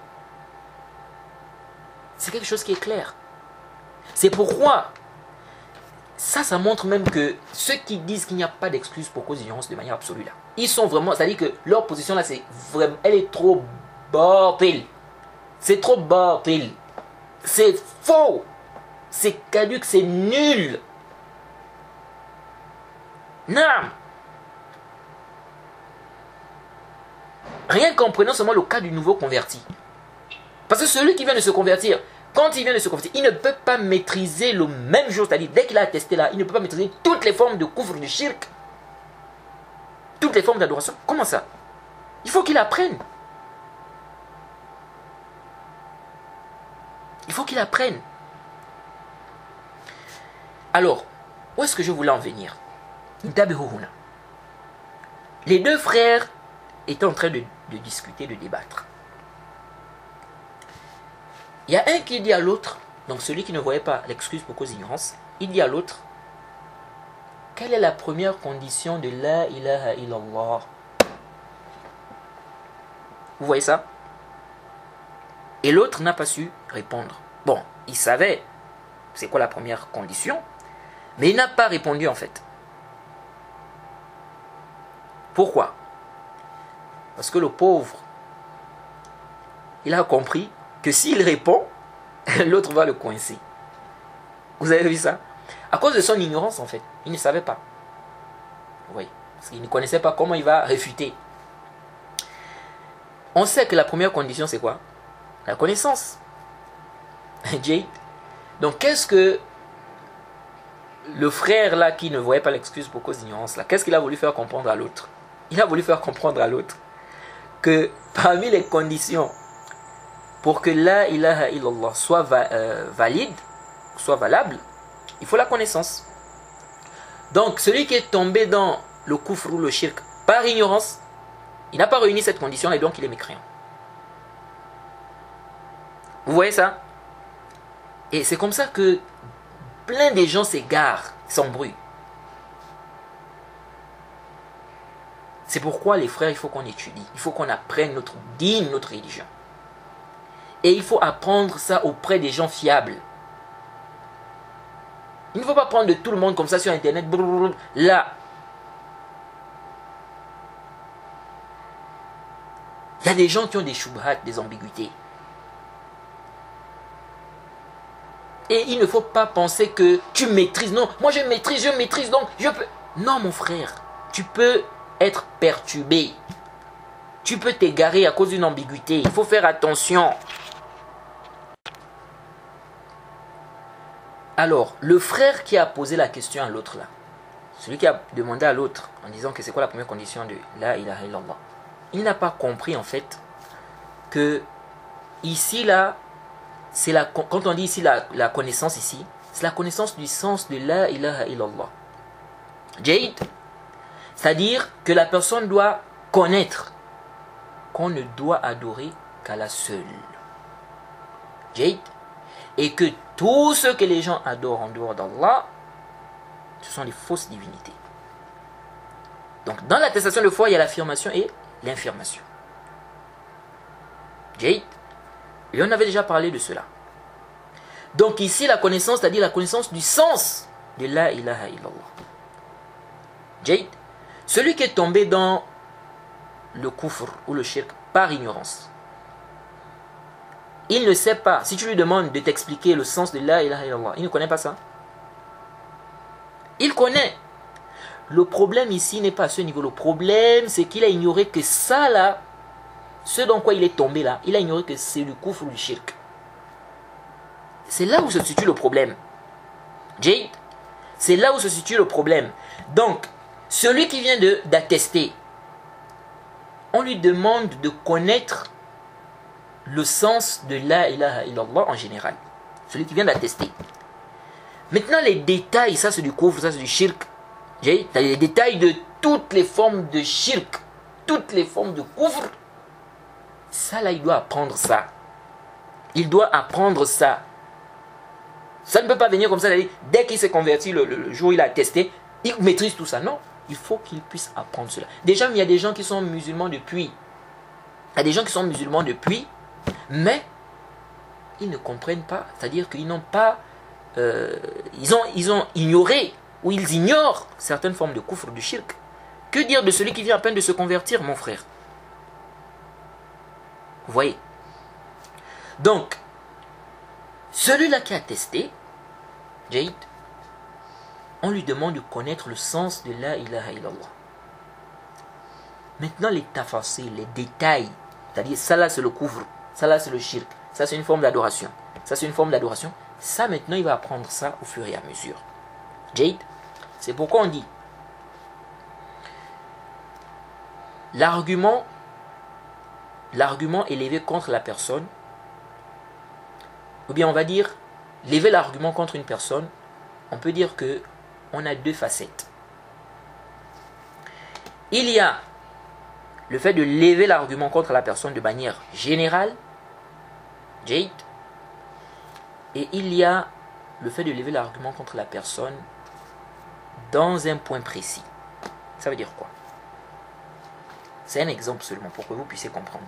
C'est quelque chose qui est clair. C'est pourquoi, ça, ça montre même que ceux qui disent qu'il n'y a pas d'excuse pour cause d'ignorance de manière absolue, là, ils sont vraiment, c'est-à-dire que leur position là, c'est vraiment, elle est trop batil. C'est trop batil. C'est faux. C'est caduc, c'est nul. Non. Rien qu'en prenant seulement le cas du nouveau converti. Parce que celui qui vient de se convertir, quand il vient de se convertir, il ne peut pas maîtriser le même jour, c'est-à-dire dès qu'il a attesté là, il ne peut pas maîtriser toutes les formes de couvre, de shirk, toutes les formes d'adoration. Comment ça? Il faut qu'il apprenne. Il faut qu'il apprenne. Alors, où est-ce que je voulais en venir? Les deux frères étaient en train de, de discuter, de débattre. Il y a un qui dit à l'autre, donc celui qui ne voyait pas l'excuse pour cause d'ignorance, il dit à l'autre, quelle est la première condition de la ilaha illallah? Vous voyez ça? Et l'autre n'a pas su répondre. Bon, il savait c'est quoi la première condition, mais il n'a pas répondu en fait. Pourquoi? Parce que le pauvre, il a compris que s'il répond, l'autre va le coincer. Vous avez vu ça? À cause de son ignorance en fait, il ne savait pas. Oui, parce qu'il ne connaissait pas comment il va réfuter. On sait que la première condition c'est quoi? La connaissance. Jade. Donc qu'est-ce que le frère là qui ne voyait pas l'excuse pour cause d'ignorance là, qu'est-ce qu'il a voulu faire comprendre à l'autre? Il a voulu faire comprendre à l'autre que parmi les conditions pour que la ilaha illallah soit va, euh, valide, soit valable, il faut la connaissance. Donc celui qui est tombé dans le kufr ou le shirk par ignorance, il n'a pas réuni cette condition et donc il est mécréant. Vous voyez ça? Et c'est comme ça que plein de gens s'égarent, s'embrouillent. C'est pourquoi les frères, il faut qu'on étudie, il faut qu'on apprenne notre dîne, notre religion. Et il faut apprendre ça auprès des gens fiables. Il ne faut pas prendre de tout le monde comme ça sur internet. Là, il y a des gens qui ont des shubhat, des ambiguïtés. Et il ne faut pas penser que tu maîtrises. Non, moi je maîtrise, je maîtrise, donc je peux... Non mon frère, tu peux être perturbé. Tu peux t'égarer à cause d'une ambiguïté. Il faut faire attention. Alors, le frère qui a posé la question à l'autre là, celui qui a demandé à l'autre en disant que c'est quoi la première condition de la ilaha illallah, il n'a pas compris en fait que ici là, c'est la, quand on dit ici la, la connaissance ici, c'est la connaissance du sens de la ilaha illallah. Jade, c'est-à-dire que la personne doit connaître qu'on ne doit adorer qu'à la seule. Jade, et que tout ce que les gens adorent en dehors d'Allah, ce sont des fausses divinités. Donc dans l'attestation de foi, il y a l'affirmation et l'infirmation. Jade, et on avait déjà parlé de cela. Donc ici, la connaissance, c'est-à-dire la connaissance du sens de la ilaha illallah. Jade, celui qui est tombé dans le kufr ou le shirk par ignorance, il ne sait pas, si tu lui demandes de t'expliquer le sens de la ilaha illallah, il ne connaît pas ça. Il connaît. Le problème ici n'est pas à ce niveau. Le problème, c'est qu'il a ignoré que ça là, ce dans quoi il est tombé là, il a ignoré que c'est le kufr ou le shirk. C'est là où se situe le problème. Jade, c'est là où se situe le problème. Donc, celui qui vient de d'attester, on lui demande de connaître le sens de la ilaha illallah en général. Celui qui vient d'attester. Maintenant, les détails, ça c'est du kufr, ça c'est du shirk. Jade, t'as les détails de toutes les formes de shirk, toutes les formes de kufr. Ça là, il doit apprendre ça. Il doit apprendre ça. Ça ne peut pas venir comme ça. Dès qu'il s'est converti, le, le, le jour où il a testé, il maîtrise tout ça. Non, il faut qu'il puisse apprendre cela. Déjà, il y a des gens qui sont musulmans depuis. Il y a des gens qui sont musulmans depuis, mais ils ne comprennent pas. C'est-à-dire qu'ils n'ont pas... Euh, ils, ont, ils ont ignoré, ou ils ignorent certaines formes de kufr, du shirk. Que dire de celui qui vient à peine de se convertir, mon frère? Vous voyez? Donc, celui-là qui a testé, Jade, on lui demande de connaître le sens de la ilaha illallah. Maintenant, les tafassil, les détails, c'est-à-dire ça là c'est le kufr, ça là c'est le shirk, Ça, c'est une forme d'adoration. Ça, c'est une forme d'adoration. Ça, maintenant, il va apprendre ça au fur et à mesure. Jade, c'est pourquoi on dit l'argument l'argument est levé contre la personne, ou bien on va dire lever l'argument contre une personne. On peut dire que on a deux facettes. Il y a le fait de lever l'argument contre la personne de manière générale, Jade, et il y a le fait de lever l'argument contre la personne dans un point précis. Ça veut dire quoi? C'est un exemple seulement pour que vous puissiez comprendre.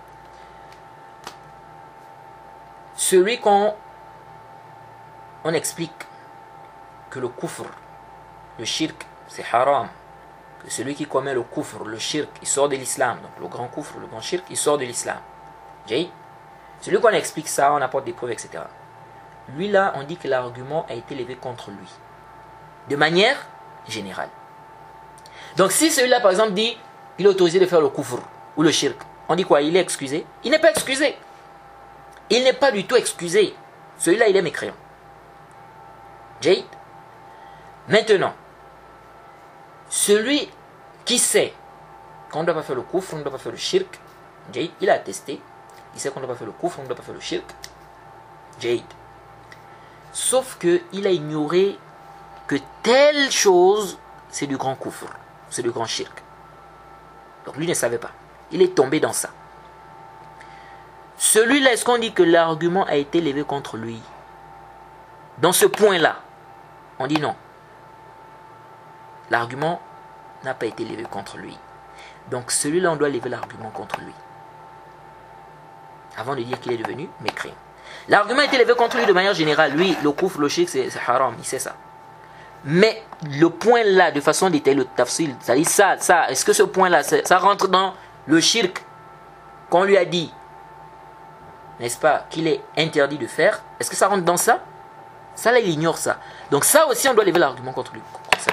Celui qu'on on explique que le kufr, le shirk, c'est haram, que celui qui commet le kufr, le shirk, il sort de l'islam, donc le grand kufr, le grand shirk, il sort de l'islam. Jay, celui qu'on explique ça, on apporte des preuves, et cetera. Lui là, on dit que l'argument a été levé contre lui, de manière générale. Donc si celui-là, par exemple, dit il est autorisé de faire le kufr ou le shirk, on dit quoi? Il est excusé? Il n'est pas excusé. Il n'est pas du tout excusé. Celui-là, il est mécréant. Jade. Maintenant, celui qui sait qu'on ne doit pas faire le kufr, on ne doit pas faire le shirk, Jade, il a attesté. Il sait qu'on ne doit pas faire le kufr, on ne doit pas faire le shirk. Jade. Sauf qu'il a ignoré que telle chose, c'est du grand kufr, c'est du grand shirk. Donc lui ne savait pas. Il est tombé dans ça. Celui-là, est-ce qu'on dit que l'argument a été levé contre lui? Dans ce point-là, on dit non. L'argument n'a pas été levé contre lui. Donc celui-là, on doit lever l'argument contre lui. Avant de dire qu'il est devenu mécréant. L'argument a été levé contre lui de manière générale. Lui, le kufr, le shirk, c'est haram, il sait ça. Mais le point là, de façon détaillée, le tafsil, ça dit ça, ça, est-ce que ce point là, ça rentre dans le shirk qu'on lui a dit, n'est-ce pas, qu'il est interdit de faire? Est-ce que ça rentre dans ça? Ça là, il ignore ça. Donc ça aussi, on doit lever l'argument contre lui.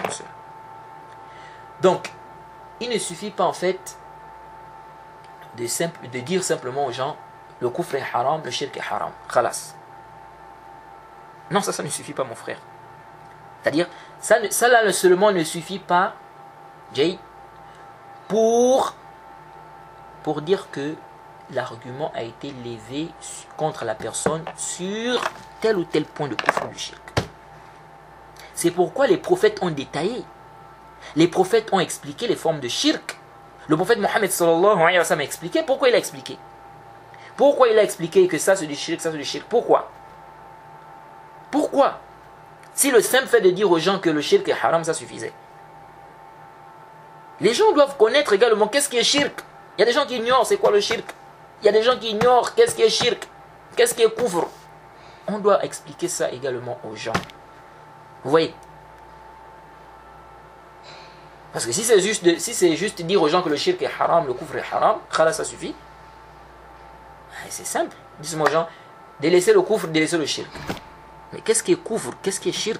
Donc, il ne suffit pas en fait de, simple, de dire simplement aux gens, le kufr est haram, le shirk est haram. Khalas. Non, ça, ça ne suffit pas, mon frère. C'est-à-dire, ça, ça là seulement ne suffit pas, Jay, pour, pour dire que l'argument a été levé contre la personne sur tel ou tel point de kufr du shirk. C'est pourquoi les prophètes ont détaillé. Les prophètes ont expliqué les formes de shirk. Le prophète Mohammed sallallahu alayhi wa sallam a expliqué. Pourquoi il a expliqué? Pourquoi il a expliqué que ça c'est du shirk, ça c'est du shirk? Pourquoi? Pourquoi? Si le simple fait de dire aux gens que le shirk est haram, ça suffisait. Les gens doivent connaître également qu'est-ce qui est shirk. Il y a des gens qui ignorent c'est quoi le shirk. Il y a des gens qui ignorent qu'est-ce qui est shirk, qu'est-ce qui est kufr. On doit expliquer ça également aux gens. Vous voyez? Parce que si c'est juste, de, si c'est juste dire aux gens que le shirk est haram, le kufr est haram, khala, ça suffit. C'est simple. Dites-moi aux gens, délaisser le kufr, délaisser le shirk. Mais qu'est-ce qui est kufr? Qu'est-ce qui est shirk?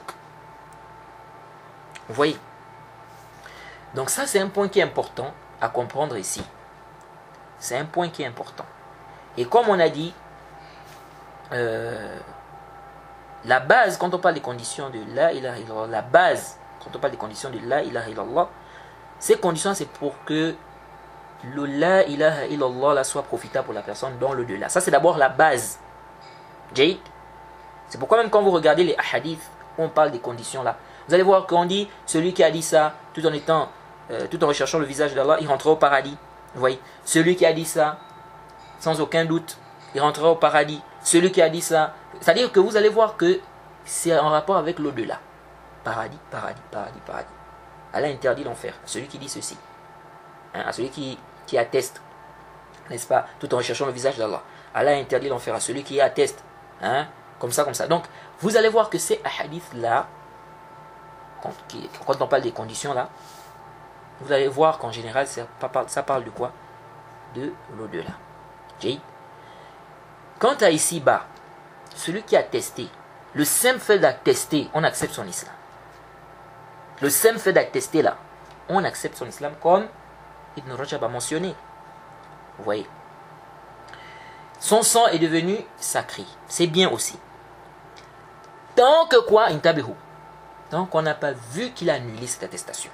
Vous voyez? Donc ça, c'est un point qui est important à comprendre ici. C'est un point qui est important. Et comme on a dit, euh, la base, quand on parle des conditions de la ilaha illallah, la base, quand on parle des conditions de la ilaha illallah, ces conditions, c'est pour que le la ilaha illallah là, soit profitable pour la personne dans le delà. Ça, c'est d'abord la base. Jade. C'est pourquoi même quand vous regardez les hadiths, on parle des conditions là. Vous allez voir qu'on dit, celui qui a dit ça, tout en étant, euh, tout en recherchant le visage d'Allah, il rentrera au paradis. Vous voyez, celui qui a dit ça, sans aucun doute, il rentrera au paradis. Celui qui a dit ça, c'est-à-dire que vous allez voir que c'est en rapport avec l'au-delà. Paradis, paradis, paradis, paradis. Allah interdit l'enfer à celui qui dit ceci. Hein, à celui qui, qui atteste, n'est-ce pas, tout en recherchant le visage d'Allah. Allah interdit l'enfer à celui qui atteste. Hein, comme ça, comme ça. Donc, vous allez voir que ces hadiths-là, quand, quand on parle des conditions là, vous allez voir qu'en général, ça parle, ça parle de quoi? De l'au-delà. Okay? Quant à ici-bas, celui qui a testé, le simple fait d'attester, on accepte son islam. Le simple fait d'attester là, on accepte son islam comme Ibn Rajab a mentionné. Vous voyez. son sang est devenu sacré. C'est bien aussi. Tant que quoi, intabihu. Tant qu'on n'a pas vu qu'il a annulé cette attestation.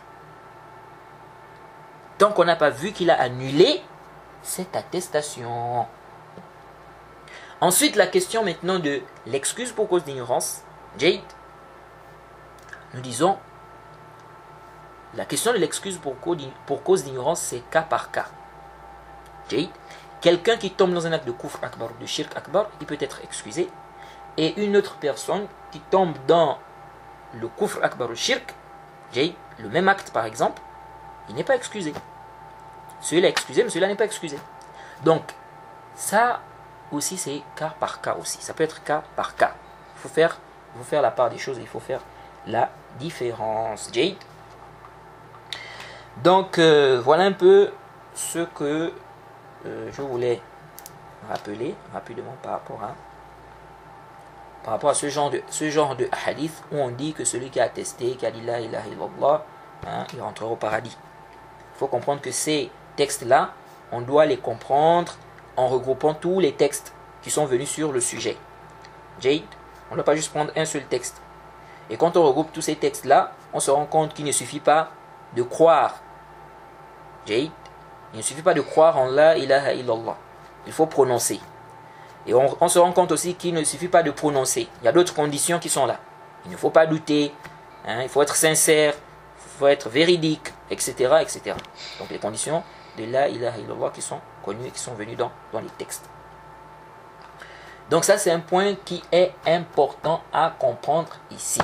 Tant qu'on n'a pas vu qu'il a annulé cette attestation. Ensuite, la question maintenant de l'excuse pour cause d'ignorance. Jade, nous disons, la question de l'excuse pour cause d'ignorance, c'est cas par cas. Jade, quelqu'un qui tombe dans un acte de kufr akbar ou de shirk akbar, il peut être excusé. Et une autre personne qui tombe dans le kufr akbar ou shirk, Jade, le même acte par exemple, il n'est pas excusé. Celui-là est excusé, mais celui-là n'est pas excusé. Donc, ça aussi, c'est cas par cas aussi. Ça peut être cas par cas. Il faut faire, il faut faire la part des choses, il faut faire la différence. Jade. Donc, euh, voilà un peu ce que euh, je voulais rappeler rapidement par rapport à, par rapport à ce genre de, ce genre de hadith où on dit que celui qui a attesté, qui a dit la ilaha illallah, hein, il rentrera au paradis. Il faut comprendre que ces textes-là, on doit les comprendre en regroupant tous les textes qui sont venus sur le sujet. Jade, on ne doit pas juste prendre un seul texte. Et quand on regroupe tous ces textes-là, on se rend compte qu'il ne suffit pas de croire. Jade, il ne suffit pas de croire en la ilaha illallah. Il faut prononcer. Et on, on se rend compte aussi qu'il ne suffit pas de prononcer. Il y a d'autres conditions qui sont là. Il ne faut pas douter, hein, il faut être sincère, il faut être véridique, et cetera, et cetera. Donc les conditions de la ilaha illallah qui sont connues et qui sont venues dans, dans les textes. Donc ça, c'est un point qui est important à comprendre ici.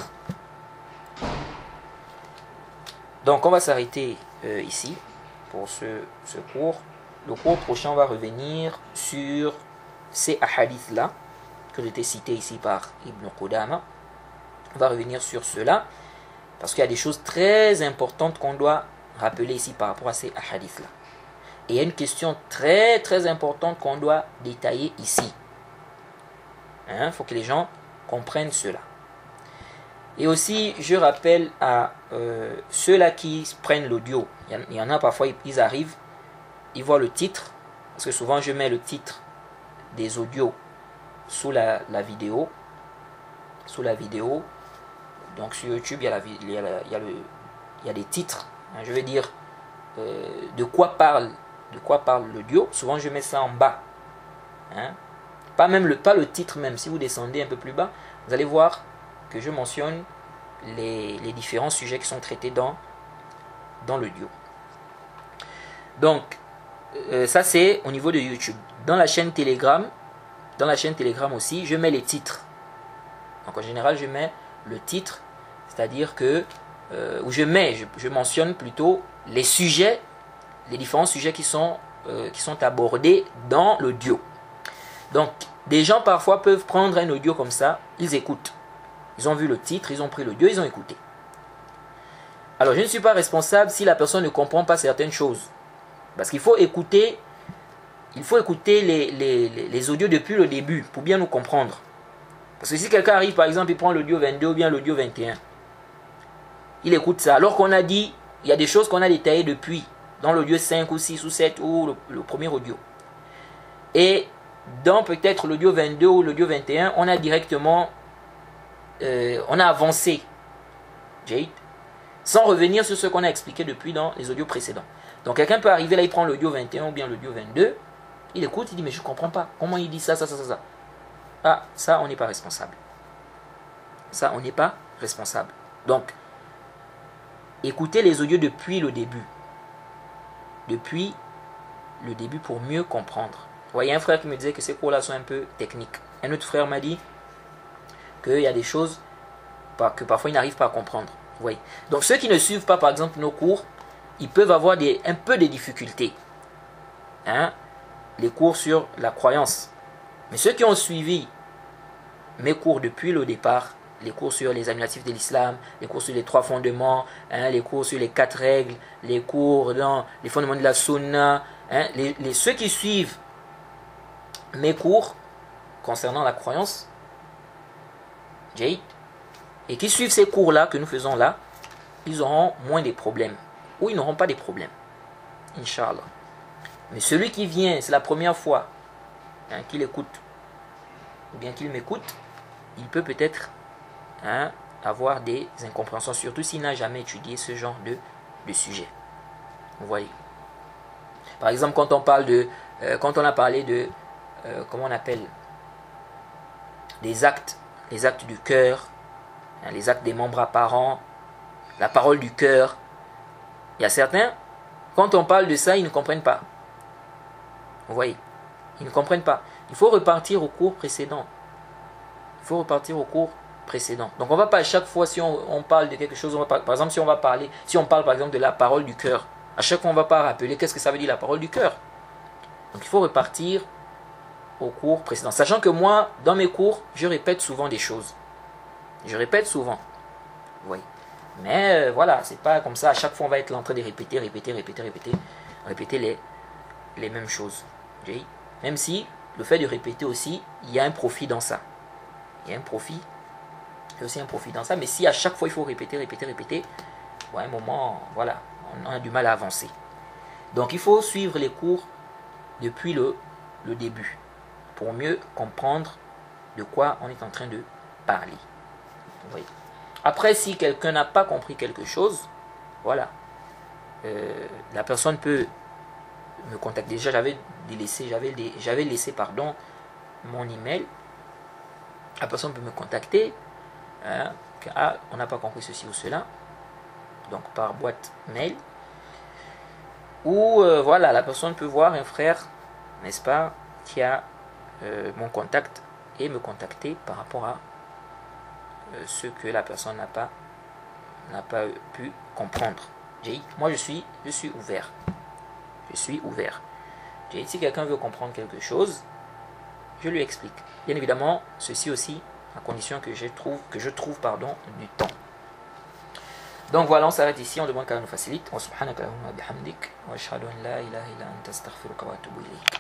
Donc on va s'arrêter euh, ici pour ce, ce cours. Le cours prochain, on va revenir sur ces hadiths-là que j'ai été cités ici par Ibn Qudama. On va revenir sur cela parce qu'il y a des choses très importantes qu'on doit rappeler ici par rapport à ces hadiths-là. Et il y a une question très très importante qu'on doit détailler ici. Il hein, faut que les gens comprennent cela. Et aussi, je rappelle à euh, ceux-là qui prennent l'audio. Il y en a parfois, ils arrivent, ils voient le titre, parce que souvent je mets le titre des audios sous la, la vidéo. Sous la vidéo. Donc sur YouTube, il y a, la, il y a, la, il y a, le, il y a des titres. Hein, je veux dire, euh, de quoi parle, de quoi parle l'audio. Souvent je mets ça en bas. Hein. Pas même le, pas le titre même. Si vous descendez un peu plus bas, vous allez voir que je mentionne les, les différents sujets qui sont traités dans, dans l'audio. Donc, euh, ça c'est au niveau de YouTube. Dans la chaîne Telegram, dans la chaîne Telegram aussi, je mets les titres. Donc en général, je mets le titre, c'est-à-dire que, euh, où je mets, je, je mentionne plutôt les sujets, les différents sujets qui sont, euh, qui sont abordés dans l'audio. Donc, des gens parfois peuvent prendre un audio comme ça, ils écoutent. Ils ont vu le titre, ils ont pris l'audio, ils ont écouté. Alors, je ne suis pas responsable si la personne ne comprend pas certaines choses. Parce qu'il faut écouter, il faut écouter les, les, les, les audios depuis le début pour bien nous comprendre. Parce que si quelqu'un arrive, par exemple, il prend l'audio vingt-deux ou bien l'audio vingt et un, il écoute ça. Alors qu'on a dit, il y a des choses qu'on a détaillées depuis, dans l'audio cinq ou six ou sept ou le, le premier audio. Et dans peut-être l'audio vingt-deux ou l'audio vingt et un, on a directement, euh, on a avancé, Jade, sans revenir sur ce qu'on a expliqué depuis dans les audios précédents. Donc quelqu'un peut arriver là, il prend l'audio vingt et un ou bien l'audio vingt-deux, il écoute, il dit mais je ne comprends pas, comment il dit ça, ça, ça, ça, ça. Ah, ça on n'est pas responsable. Ça on n'est pas responsable. Donc, écoutez les audios depuis le début. Depuis le début pour mieux comprendre. Vous voyez, un frère qui me disait que ces cours-là sont un peu techniques. Un autre frère m'a dit qu'il y a des choses que parfois ils n'arrivent pas à comprendre. Vous voyez. Donc ceux qui ne suivent pas par exemple nos cours, ils peuvent avoir des, un peu de difficultés. Hein? Les cours sur la croyance. Mais ceux qui ont suivi mes cours depuis le départ, les cours sur les annulatifs de l'islam, les cours sur les trois fondements, hein, les cours sur les quatre règles, les cours dans les fondements de la sunna, hein, les, les, ceux qui suivent mes cours concernant la croyance, Jade, et qui suivent ces cours-là que nous faisons là, ils auront moins de problèmes. Ou ils n'auront pas de problèmes. Inch'Allah. Mais celui qui vient, c'est la première fois, hein, qu'il écoute, ou bien qu'il m'écoute, il peut peut-être hein, avoir des incompréhensions, surtout s'il n'a jamais étudié ce genre de, de sujet. Vous voyez. Par exemple, quand on parle de, euh, quand on a parlé de, euh, comment on appelle, des actes, les actes du cœur, hein, les actes des membres apparents, la parole du cœur. Il y a certains, quand on parle de ça, ils ne comprennent pas. Vous voyez, ils ne comprennent pas. Il faut repartir au cours précédent. Il faut repartir au cours précédent. Donc on ne va pas à chaque fois, si on, on parle de quelque chose, on va pas, par exemple, si on va parler, si on parle par exemple de la parole du cœur, à chaque fois on ne va pas rappeler qu'est-ce que ça veut dire la parole du cœur. Donc il faut repartir au cours précédent. Sachant que moi, dans mes cours, je répète souvent des choses. Je répète souvent. Vous voyez. Mais euh, voilà, c'est pas comme ça, à chaque fois on va être en train de répéter, répéter, répéter, répéter, répéter les, les mêmes choses. Okay? Même si le fait de répéter aussi, il y a un profit dans ça. Il y a un profit, il y a aussi un profit dans ça, mais si à chaque fois il faut répéter, répéter, répéter, à un moment, voilà, on a du mal à avancer. Donc il faut suivre les cours depuis le, le début, pour mieux comprendre de quoi on est en train de parler. Vous voyez. Après, si quelqu'un n'a pas compris quelque chose, voilà, euh, la personne peut me contacter. Déjà, j'avais laissé, j'avais, j'avais laissé, pardon, mon email. La personne peut me contacter. Hein, que, ah, on n'a pas compris ceci ou cela. Donc, par boîte mail. Ou, euh, voilà, la personne peut voir un frère, n'est-ce pas, qui a euh, mon contact et me contacter par rapport à ce que la personne n'a pas n'a pas pu comprendre. Moi je suis je suis ouvert. Je suis ouvert. Si quelqu'un veut comprendre quelque chose, je lui explique. Bien évidemment, ceci aussi à condition que je trouve que je trouve pardon du temps. Donc voilà, on s'arrête ici, on demande qu'elle nous facilite. Wa subhanaka wa bihamdik wa ashhadu an la ilaha illa anta astaghfiruka wa atubu ilayk.